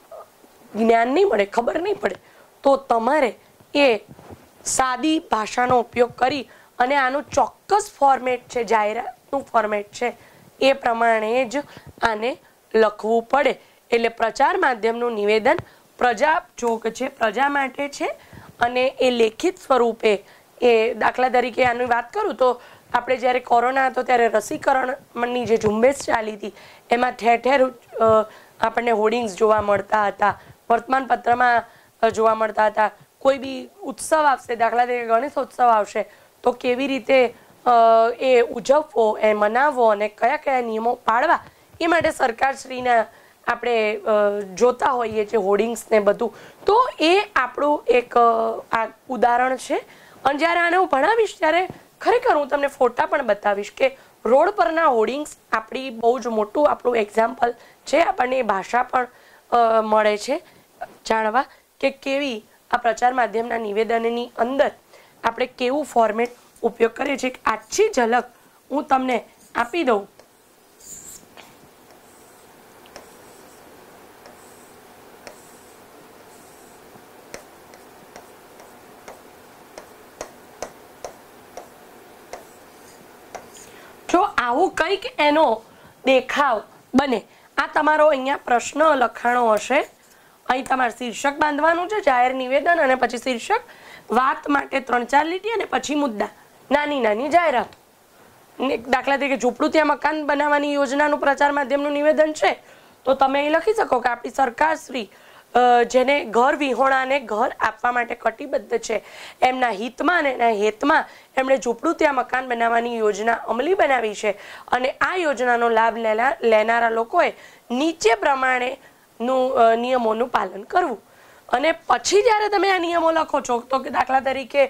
જ્ઞાન નહીં મળે, ખબર નહીં પડે. તો તમારે એ સાદી ભાષાનો ઉપયોગ કરી અને આનું ચોક્કસ ફોર્મેટ છે, જાહેરાતનું ફોર્મેટ છે, એ પ્રમાણે જ આને લખવું પડે. એટલે પ્રચાર માધ્યમનું નિવેદન પ્રજા જોગ છે, પ્રજા માટે છે, અને એ લેખિત સ્વરૂપે એ દાખલા તરીકે આની વાત કરું તો આપણે જ્યારે કોરોના હતો ત્યારે રસીકરણની જે ઝુંબેશ ચાલી હતી એમાં ઠેર ઠેર આપણને હોર્ડિંગ્સ જોવા મળતા હતા, વર્તમાનપત્રમાં જોવા મળતા હતા. કોઈ બી ઉત્સવ આવશે, દાખલા તરીકે ગણેશોત્સવ આવશે તો કેવી રીતે એ ઉજવવો, એ મનાવવો અને કયા કયા નિયમો પાળવા, એ માટે સરકારશ્રીના આપણે જોતા હોઈએ છીએ હોર્ડિંગ્સને બધું. તો એ આપણું એક આ ઉદાહરણ છે. અને જ્યારે આને હું ભણાવીશ ત્યારે ખરેખર હું તમને ફોટા પણ બતાવીશ કે રોડ પરના હોર્ડિંગ્સ આપણી બહુ જ મોટું આપણું એક્ઝામ્પલ છે. આપણને એ ભાષા પણ મળે છે જાણવા કે કેવી આ પ્રચાર માધ્યમના નિવેદનની અંદર આપણે કેવું ફોર્મેટ ઉપયોગ કરીએ છીએ. આછી ઝલક હું તમને આપી દઉં. જો આવું કંઈક એનો દેખાવ બને. આ તમારો અહીંયા પ્રશ્ન લખાણો હશે. અહીં તમારે શીર્ષક બાંધવાનું છે, જાહેર નિવેદન, અને પછી શીર્ષક, વાત માટે 3-4 લીટી, અને પછી મુદ્દા, નાની નાની જાહેરાત. દાખલા તરીકે ઝૂંપડું ત્યાં મકાન બનાવવાની યોજનાનું પ્રચાર માધ્યમનું નિવેદન છે તો તમે અહીં લખી શકો કે આપણી સરકારશ્રી જેને ઘર વિહોણાને ઘર આપવા માટે કટિબદ્ધ છે, એમના હિતમાં અને એના હેતમાં એમણે ઝૂંપડું ત્યાં મકાન બનાવવાની યોજના અમલી બનાવી છે, અને આ યોજનાનો લાભ લેનારા લોકોએ નીચે પ્રમાણેનું નિયમોનું પાલન કરવું. અને પછી જ્યારે તમે આ નિયમો લખો છો તો કે દાખલા તરીકે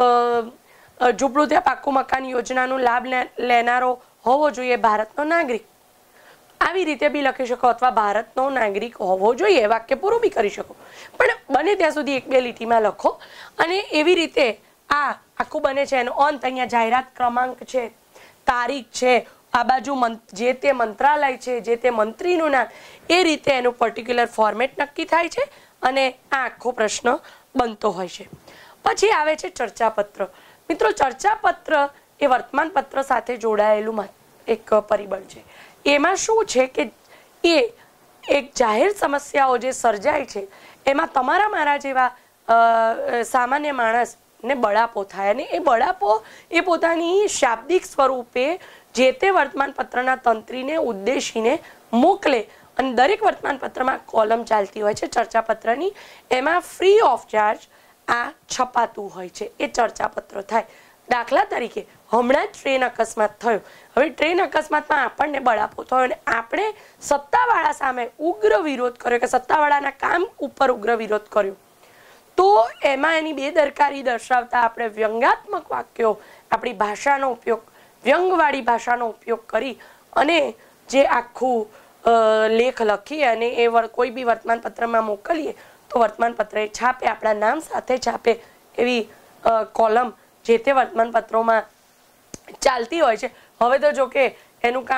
ઝૂંપડું ત્યાં પાક્કું મકાન યોજનાનું લાભ લેનારો હોવો જોઈએ ભારતનો નાગરિક, આવી રીતે બી લખી શકો, અથવા ભારતનો નાગરિક હોવો જોઈએ વાક્ય પૂરું બી કરી શકો. પણ બને ત્યાં સુધી 1-2 લીટીમાં લખો. અને એવી રીતે આ આખું બને છે. એનો અંત અહીંયા જાહેરાત ક્રમાંક છે, તારીખ છે, આ બાજુ જે તે મંત્રાલય છે, જે તે મંત્રીનું નામ, એ રીતે એનું પર્ટિક્યુલર ફોર્મેટ નક્કી થાય છે અને આ આખો પ્રશ્ન બનતો હોય છે. પછી આવે છે ચર્ચાપત્ર. મિત્રો, ચર્ચાપત્ર એ વર્તમાનપત્ર સાથે જોડાયેલું એક પરિબળ છે. એમાં શું છે કે એ એક જાહેર સમસ્યાઓ જે સર્જાય છે એમાં તમારા મારા જેવા સામાન્ય માણસને બળાપો થાય, અને એ બળાપો એ પોતાની શાબ્દિક સ્વરૂપે જે તે વર્તમાનપત્રના તંત્રીને ઉદ્દેશીને મોકલે. અને દરેક વર્તમાનપત્રમાં કોલમ ચાલતી હોય છે ચર્ચાપત્રની, એમાં ફ્રી ઓફ ચાર્જ આ છપાતું હોય છે, એ ચર્ચાપત્ર થાય. દાખલા તરીકે હમણાં જ ટ્રેન અકસ્માત થયો. હવે ટ્રેન અકસ્માતમાં આપણને બળાપો થયો અને આપણે સત્તાવાળા સામે ઉગ્ર વિરોધ કર્યો, કે સત્તાવાળાના કામ ઉપર ઉગ્ર વિરોધ કર્યો, તો એમાં એની બેદરકારી દર્શાવતા આપણે વ્યંગાત્મક વાક્યો, આપણી ભાષાનો ઉપયોગ, વ્યંગવાળી ભાષાનો ઉપયોગ કરી અને જે આખું લેખ લખી અને એ કોઈ બી વર્તમાનપત્રમાં મોકલીએ તો વર્તમાનપત્ર એ છાપે, આપણા નામ સાથે છાપે એવી કોલમ જે તે વર્તમાનપત્રોમાં ચાલતી હોય છે. હવે તો જો કે એનું કામ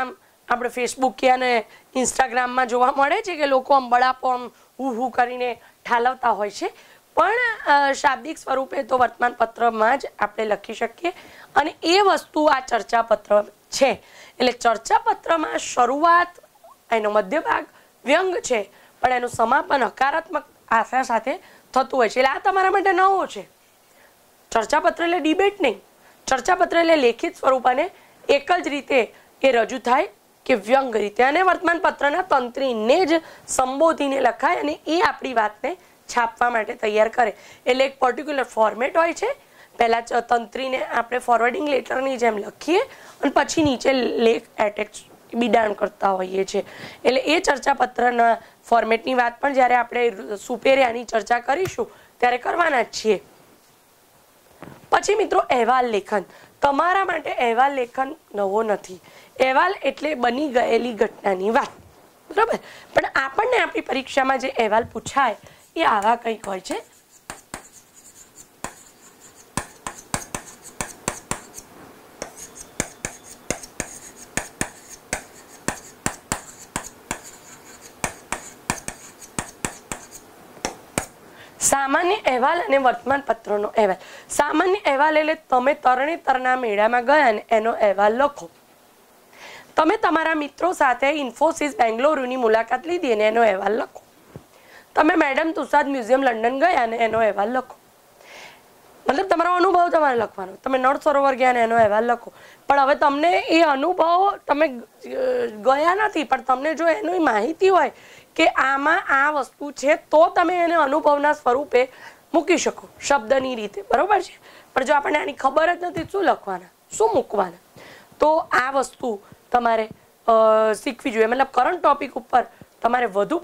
આપણે ફેસબુક કે અને ઇન્સ્ટાગ્રામમાં જોવા મળે છે કે લોકો આમ બળાપો આમ હું કરીને ઠાલવતા હોય છે, પણ શાબ્દિક સ્વરૂપે તો વર્તમાનપત્રમાં જ આપણે લખી શકીએ. અને એ વસ્તુ આ ચર્ચાપત્ર છે. એટલે ચર્ચાપત્રમાં શરૂઆત, એનો મધ્ય ભાગ વ્યંગ છે, પણ એનું સમાપન હકારાત્મક આશા સાથે થતું હોય છે. એટલે આ તમારા માટે નવો છે. ચર્ચાપત્ર એટલે ડિબેટ નહીં. ચર્ચાપત્ર એટલે લેખિત સ્વરૂપ અને એક જ રીતે એ રજૂ થાય કે વ્યંગ રીતે, અને વર્તમાનપત્રના તંત્રીને જ સંબોધીને લખાય અને એ આપણી વાતને છાપવા માટે તૈયાર કરે. એટલે એક પર્ટિક્યુલર ફોર્મેટ હોય છે. પહેલાં તંત્રીને આપણે ફોરવર્ડિંગ લેટરની જેમ લખીએ અને પછી નીચે લેખ એટેચ બિડાણ કરતા હોઈએ છીએ. એટલે એ ચર્ચાપત્રના ફોર્મેટની વાત પણ જ્યારે આપણે સુપેરિયાની ચર્ચા કરીશું ત્યારે કરવાના જ છીએ. પછી મિત્રો અહેવાલ લેખન. તમારા માટે અહેવાલ લેખન નવો નથી. અહેવાલ એટલે બની ગયેલી ઘટનાની વાત, બરાબર. પણ આપણને આપણી પરીક્ષામાં જે અહેવાલ પૂછાય એ આવા કંઈક હોય છે. સામાન્ય અહેવાલ અને વર્તમાનપત્રનો અહેવાલ. સામાન્ય અહેવાલ એટલે તમે તરણેતરના મેળામાં ગયા અને એનો અહેવાલ લખો. તમે તમારા મિત્રો સાથે ઇન્ફોસિસ બેંગ્લોરુની મુલાકાત લીધી અને એનો અહેવાલ લખો. તમે મેડમ તુસાદ મ્યુઝિયમ લંડન ગયા અને એનો અહેવાલ લખો. મતલબ તમારો અનુભવ તમારે લખવાનો. તમે નળ સરોવર ગયા અને એનો અહેવાલ લખો. પણ હવે તમને એ અનુભવ, તમે ગયા નથી પણ તમને જો એની માહિતી હોય કે આમાં આ વસ્તુ છે તો તમે એને અનુભવના સ્વરૂપે મૂકી શકો શબ્દની રીતે, બરોબર છે. પણ જો આપણને આની ખબર જ નથી શું લખવાના, શું મૂકવાના, તો આ વસ્તુ તમારે શીખવી જોઈએ. મતલબ કરંટ ટોપિક ઉપર તમારે વધુ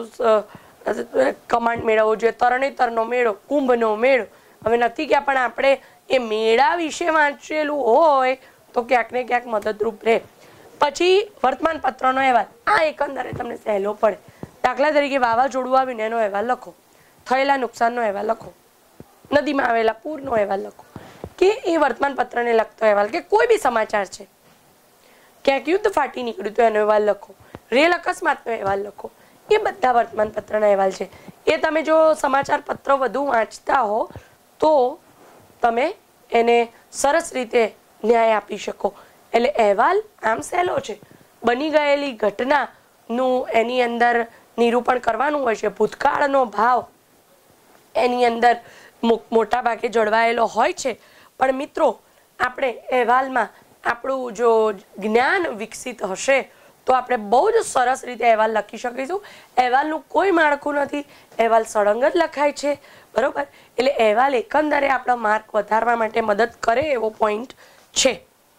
પડતું કમાન્ડ મેળવવો જોઈએ. તરણેતરનો મેળો, કુંભનો મેળો, હવે નથી કે પણ આપણે એ મેળા વિશે વાંચેલું હોય તો ક્યાંક ને ક્યાંક મદદરૂપ રહે. પછી વર્તમાનપત્રનો અહેવાલ. આ એકંદરે તમને સહેલો પડે. દાખલા તરીકે વાવાઝોડું આવીને એનો અહેવાલ લખો, થયેલા નુકસાનનો અહેવાલ લખો, નદીમાં આવેલા પૂરનો અહેવાલ લખો, કે એ વર્તમાનપત્રને લગતો અહેવાલ, કે કોઈ બી સમાચાર છે, ક્યાંક યુદ્ધ ફાટી નીકળ્યું તો એનો અહેવાલ લખો, રેલ અકસ્માતનો અહેવાલ લખો. એ બધા વર્તમાનપત્રના અહેવાલ છે. એ તમે જો સમાચાર પત્ર વધુ વાંચતા હો તો તમે એને સરસ રીતે ન્યાય આપી શકો. એટલે અહેવાલ આમ સહેલો છે. બની ગયેલી ઘટનાનું એની અંદર નિરૂપણ કરવાનું હોય છે. ભૂતકાળનો ભાવ એની અંદર મોટા ભાગે જળવાયેલો હોય છે. પણ મિત્રો આપણે અહેવાલમાં આપણું જો જ્ઞાન વિકસિત હશે તો આપણે બહુ જ સરસ રીતે અહેવાલ લખી શકીશું. અહેવાલનું કોઈ માળખું નથી. અહેવાલ સળંગ જ લખાય છે, બરોબર. એટલે અહેવાલ એકંદરે આપણા માર્ક વધારવા માટે મદદ કરે એવો પોઈન્ટ છે.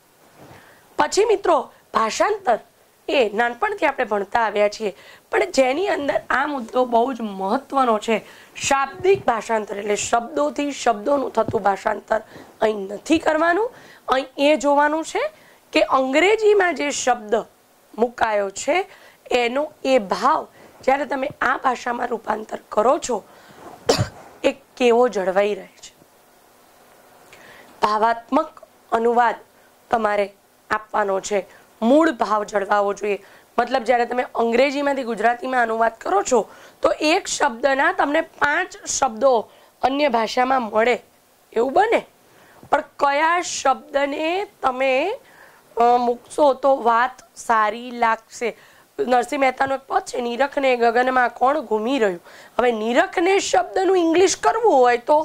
પછી મિત્રો ભાષાંતર એ નાનપણથી આપણે ભણતા આવ્યા છીએ, પણ જેની અંદર આ મુદ્દો બહુ જ મહત્વનો છે. શાબ્દિક ભાષાંતર એટલે શબ્દોથી શબ્દોનું થતું ભાષાંતર અહીં નથી કરવાનું. અહીં એ જોવાનું છે કે અંગ્રેજીમાં જે શબ્દ મુકાયો છે એનો એ ભાવ જ્યારે તમે આ ભાષામાં રૂપાંતર કરો છો એ કેવો જળવાઈ રહે છે. ભાવાત્મક અનુવાદ તમારે આપવાનો છે. મૂળ ભાવ જળવાવો જોઈએ. મતલબ જ્યારે તમે અંગ્રેજીમાંથી ગુજરાતીમાં અનુવાદ કરો છો તો એક શબ્દના તમને 5 શબ્દો અન્ય ભાષામાં મળે એવું બને, પણ કયા શબ્દને તમે મૂકશો તો વાત સારી લાગશે. નરસિંહ મહેતાનો એક પદ છે, નીરખને ગગનમાં કોણ ઘૂમી રહ્યું. હવે નીરખને શબ્દનું ઇંગ્લિશ કરવું હોય તો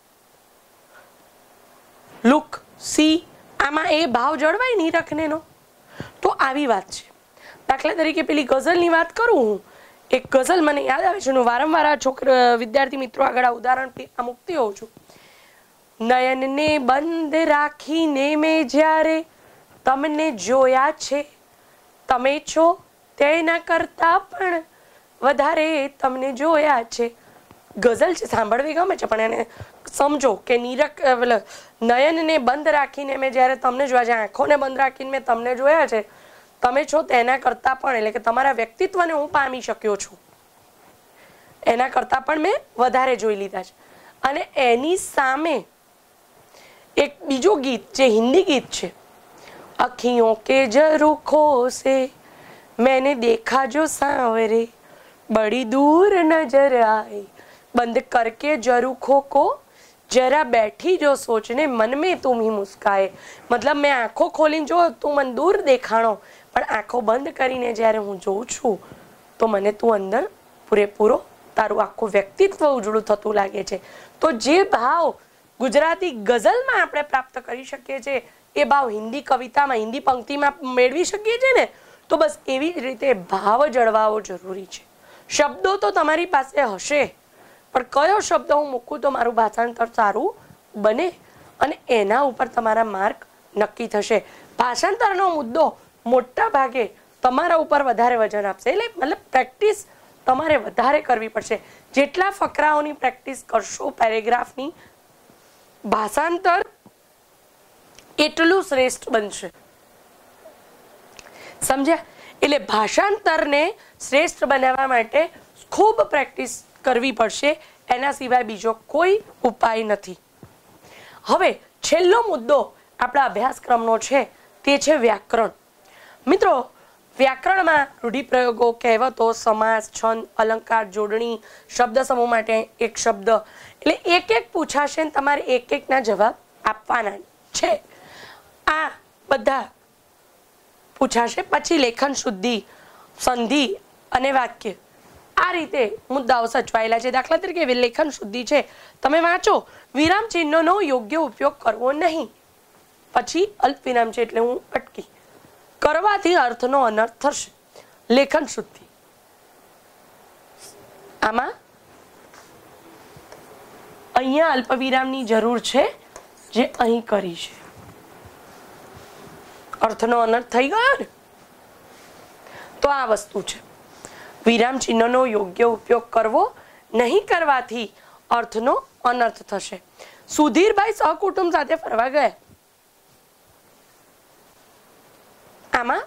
લુક, સી, આમાં એ ભાવ જળવાય નીરખનેનો. તો આવી વાત છે. દાખલા તરીકે પેલી ગઝલની વાત કરું હું, એક ગઝલ મને યાદ આવે છે. હું વારંવાર આ વિદ્યાર્થી મિત્રો આગળ આ ઉદાહરણ મૂકતી હોઉં છું. નયનને બંધ રાખીને મેં જ્યારે તમને જોયા છે, તમે છો તેના કરતા પણ વધારે તમને જોયા છે. ગઝલ છે, સાંભળવી ગમે છે, પણ એને સમજો કે નયનને બંધ રાખીને મેં જ્યારે તમને જોયા છે, આંખોને બંધ રાખીને મેં તમને જોયા છે, તમે છો તેના કરતાં પણ, એટલે કે તમારા વ્યક્તિત્વને હું પામી શક્યો છું એના કરતાં પણ મેં વધારે જોઈ લીધા છે. અને એની સામે એક બીજું ગીત જે હિન્દી ગીત છે, અખિયોं के झरोखों से मैंने देखा जो सांवरे बड़ी दूर नजर आए, बंद करके जरूखों को जरा बैठी जो सोचने मन में तुम ही मुस्काए। मतलब मैं आंखों खोलीને જો તું મને દૂર દેખાણો, પણ આંખો બંધ કરીને જ્યારે હું જોઉં છું તો મને તું અંદર પૂરેપૂરો તારું આખું વ્યક્તિત્વ ઉજળું થતું લાગે છે। તો જે ભાવ ગુજરાતી ગઝલમાં આપણે પ્રાપ્ત કરી શકીએ છીએ એ ભાવ હિન્દી કવિતામાં, હિન્દી પંક્તિમાં મેળવી શકીએ છીએ ને, તો બસ એવી જ રીતે ભાવ જળવાવો જરૂરી છે। શબ્દો તો તમારી પાસે હશે, પણ કયો શબ્દ હું મૂકું તો મારું ભાષાંતર સારું બને અને એના ઉપર તમારા માર્ક નક્કી થશે। ભાષાંતરનો મુદ્દો મોટા ભાગે તમારા ઉપર વધારે વજન આપશે, એટલે મતલબ પ્રેક્ટિસ તમારે વધારે કરવી પડશે। જેટલા ફકરાઓની પ્રેક્ટિસ કરશો પેરેગ્રાફની, ભાષાંતર એટલું શ્રેષ્ઠ બનશે, સમજ્યા? એટલે ભાષાંતરને શ્રેષ્ઠ બનાવવા માટે ખૂબ પ્રેક્ટિસ કરવી પડશે, એના સિવાય બીજો કોઈ ઉપાય નથી। હવે છેલ્લો મુદ્દો આપણા અભ્યાસક્રમનો છે તે છે વ્યાકરણ। મિત્રો, વ્યાકરણમાં રૂઢિપ્રયોગો, કહેવતો, સમાસ, છંદ, અલંકાર, જોડણી, શબ્દ સમૂહ માટે એક શબ્દ, એટલે એક એક પૂછાશે ને તમારે એક એકના જવાબ આપવાના છે। આ બધા પૂછાશે। પછી લેખન શુદ્ધિ, સંધિ અને વાક્ય, આ રીતે મુદ્દાઓ સચવાયેલા છે। દાખલા તરીકે લેખન શુદ્ધિ છે, તમે વાંચો વિરામ ચિહ્નોનો યોગ્ય ઉપયોગ કરવો નહીં, પછી અલ્પ વિરામ છે એટલે હું અટકી, કરવાથી અર્થનો અનર્થ થશે। લેખન શુદ્ધિ, આમાં અહીંયા અલ્પ વિરામની જરૂર છે જે અહીં કરી છે, અર્થનો અનર્થ થઈ ગયો ને, તો આ વસ્તુ છે। વિરામ ચિહ્નનો યોગ્ય ઉપયોગ કરવો નહીં, કરવાથી અર્થનો અનર્થ થશે। સુધીરભાઈ સહકુટુંબ સાથે ફરવા ગયા, આમાં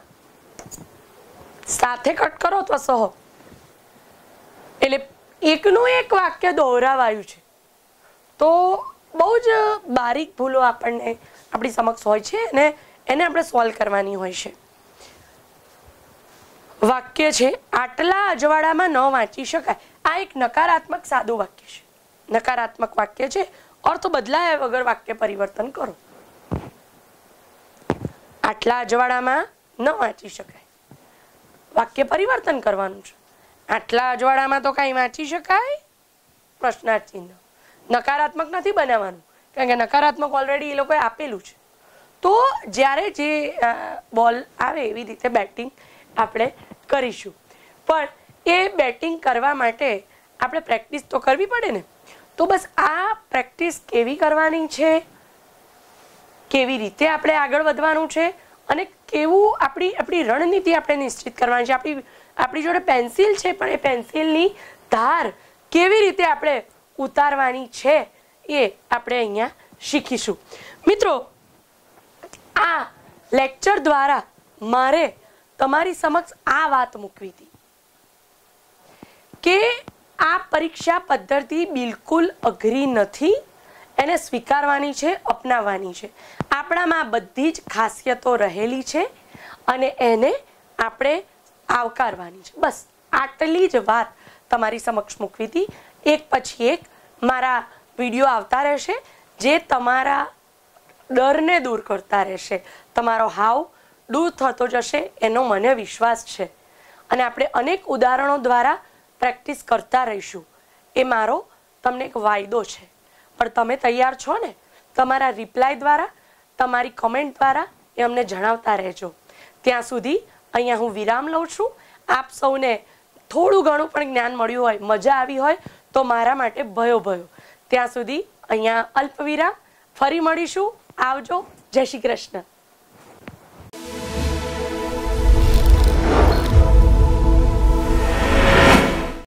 સાથે કટ કરો અથવા સહ, એટલે એકનું એક વાક્ય દોહરાવાયું છે, તો બહુ જ બારીક ભૂલો આપણને આપણી સમક્ષ હોય છે અને એને આપણે સોલ્વ કરવાની હોય છે। વાક્ય છે આટલા અજવાળામાં ન વાંચી શકાય, આ એક નકારાત્મક સાદું વાક્ય છે, નકારાત્મક વાક્ય છે, અર્થ બદલાયા વગર વાક્ય પરિવર્તન કરો। આટલા અજવાળામાં ન વાંચી શકાય, વાક્ય પરિવર્તન કરવાનું છે। આટલા અજવાળામાં તો કઈ વાંચી શકાય, પ્રશ્નાર્થ ચિહ્ન, નકારાત્મક નથી બનાવવાનું, કારણ કે નકારાત્મક ઓલરેડી એ લોકોએ આપેલું છે। તો જ્યારે જે બોલ આવે એવી રીતે બેટિંગ આપણે કરીશું, પણ એ બેટિંગ કરવા માટે આપણે પ્રેક્ટિસ તો કરવી પડે ને। તો બસ આ પ્રેક્ટિસ કેવી કરવાની છે, કેવી રીતે આપણે આગળ વધવાનું છે અને કેવું આપણી રણનીતિ આપણે નિશ્ચિત કરવાની છે। આપણી જોડે પેન્સિલ છે, પણ એ પેન્સિલની ધાર કેવી રીતે આપણે ઉતારવાની છે એ આપણે અહીંયા શીખીશું। મિત્રો, આ લેક્ચર દ્વારા મારે તમારી સમક્ષ આ વાત મૂકવી હતી કે આ પરીક્ષા પદ્ધતિ બિલકુલ અઘરી નથી, એને સ્વીકારવાની છે, અપનાવવાની છે। આપણામાં બધી જ ખાસિયતો રહેલી છે અને એને આપણે આવકારવાની છે। બસ આટલી જ વાત તમારી સમક્ષ મૂકવી હતી। એક પછી એક મારા વિડીયો આવતા રહેશે જે તમારા ડરને દૂર કરતા રહેશે, તમારો હાવ દૂર થતો જશે એનો મને વિશ્વાસ છે અને આપણે અનેક ઉદાહરણો દ્વારા પ્રેક્ટિસ કરતા રહીશું, એ મારો તમને એક વાયદો છે। પણ તમે તૈયાર છો ને? તમારા રિપ્લાય દ્વારા, તમારી કમેન્ટ દ્વારા એ અમને જણાવતા રહેજો। ત્યાં સુધી અહીંયા હું વિરામ લઉં છું। આપ સૌને થોડું ઘણું પણ જ્ઞાન મળ્યું હોય, મજા આવી હોય તો મારા માટે ભયો ભયો। ત્યાં સુધી અહીંયા અલ્પ વિરામ, ફરી મળીશું। આવજો, જય શ્રી કૃષ્ણ।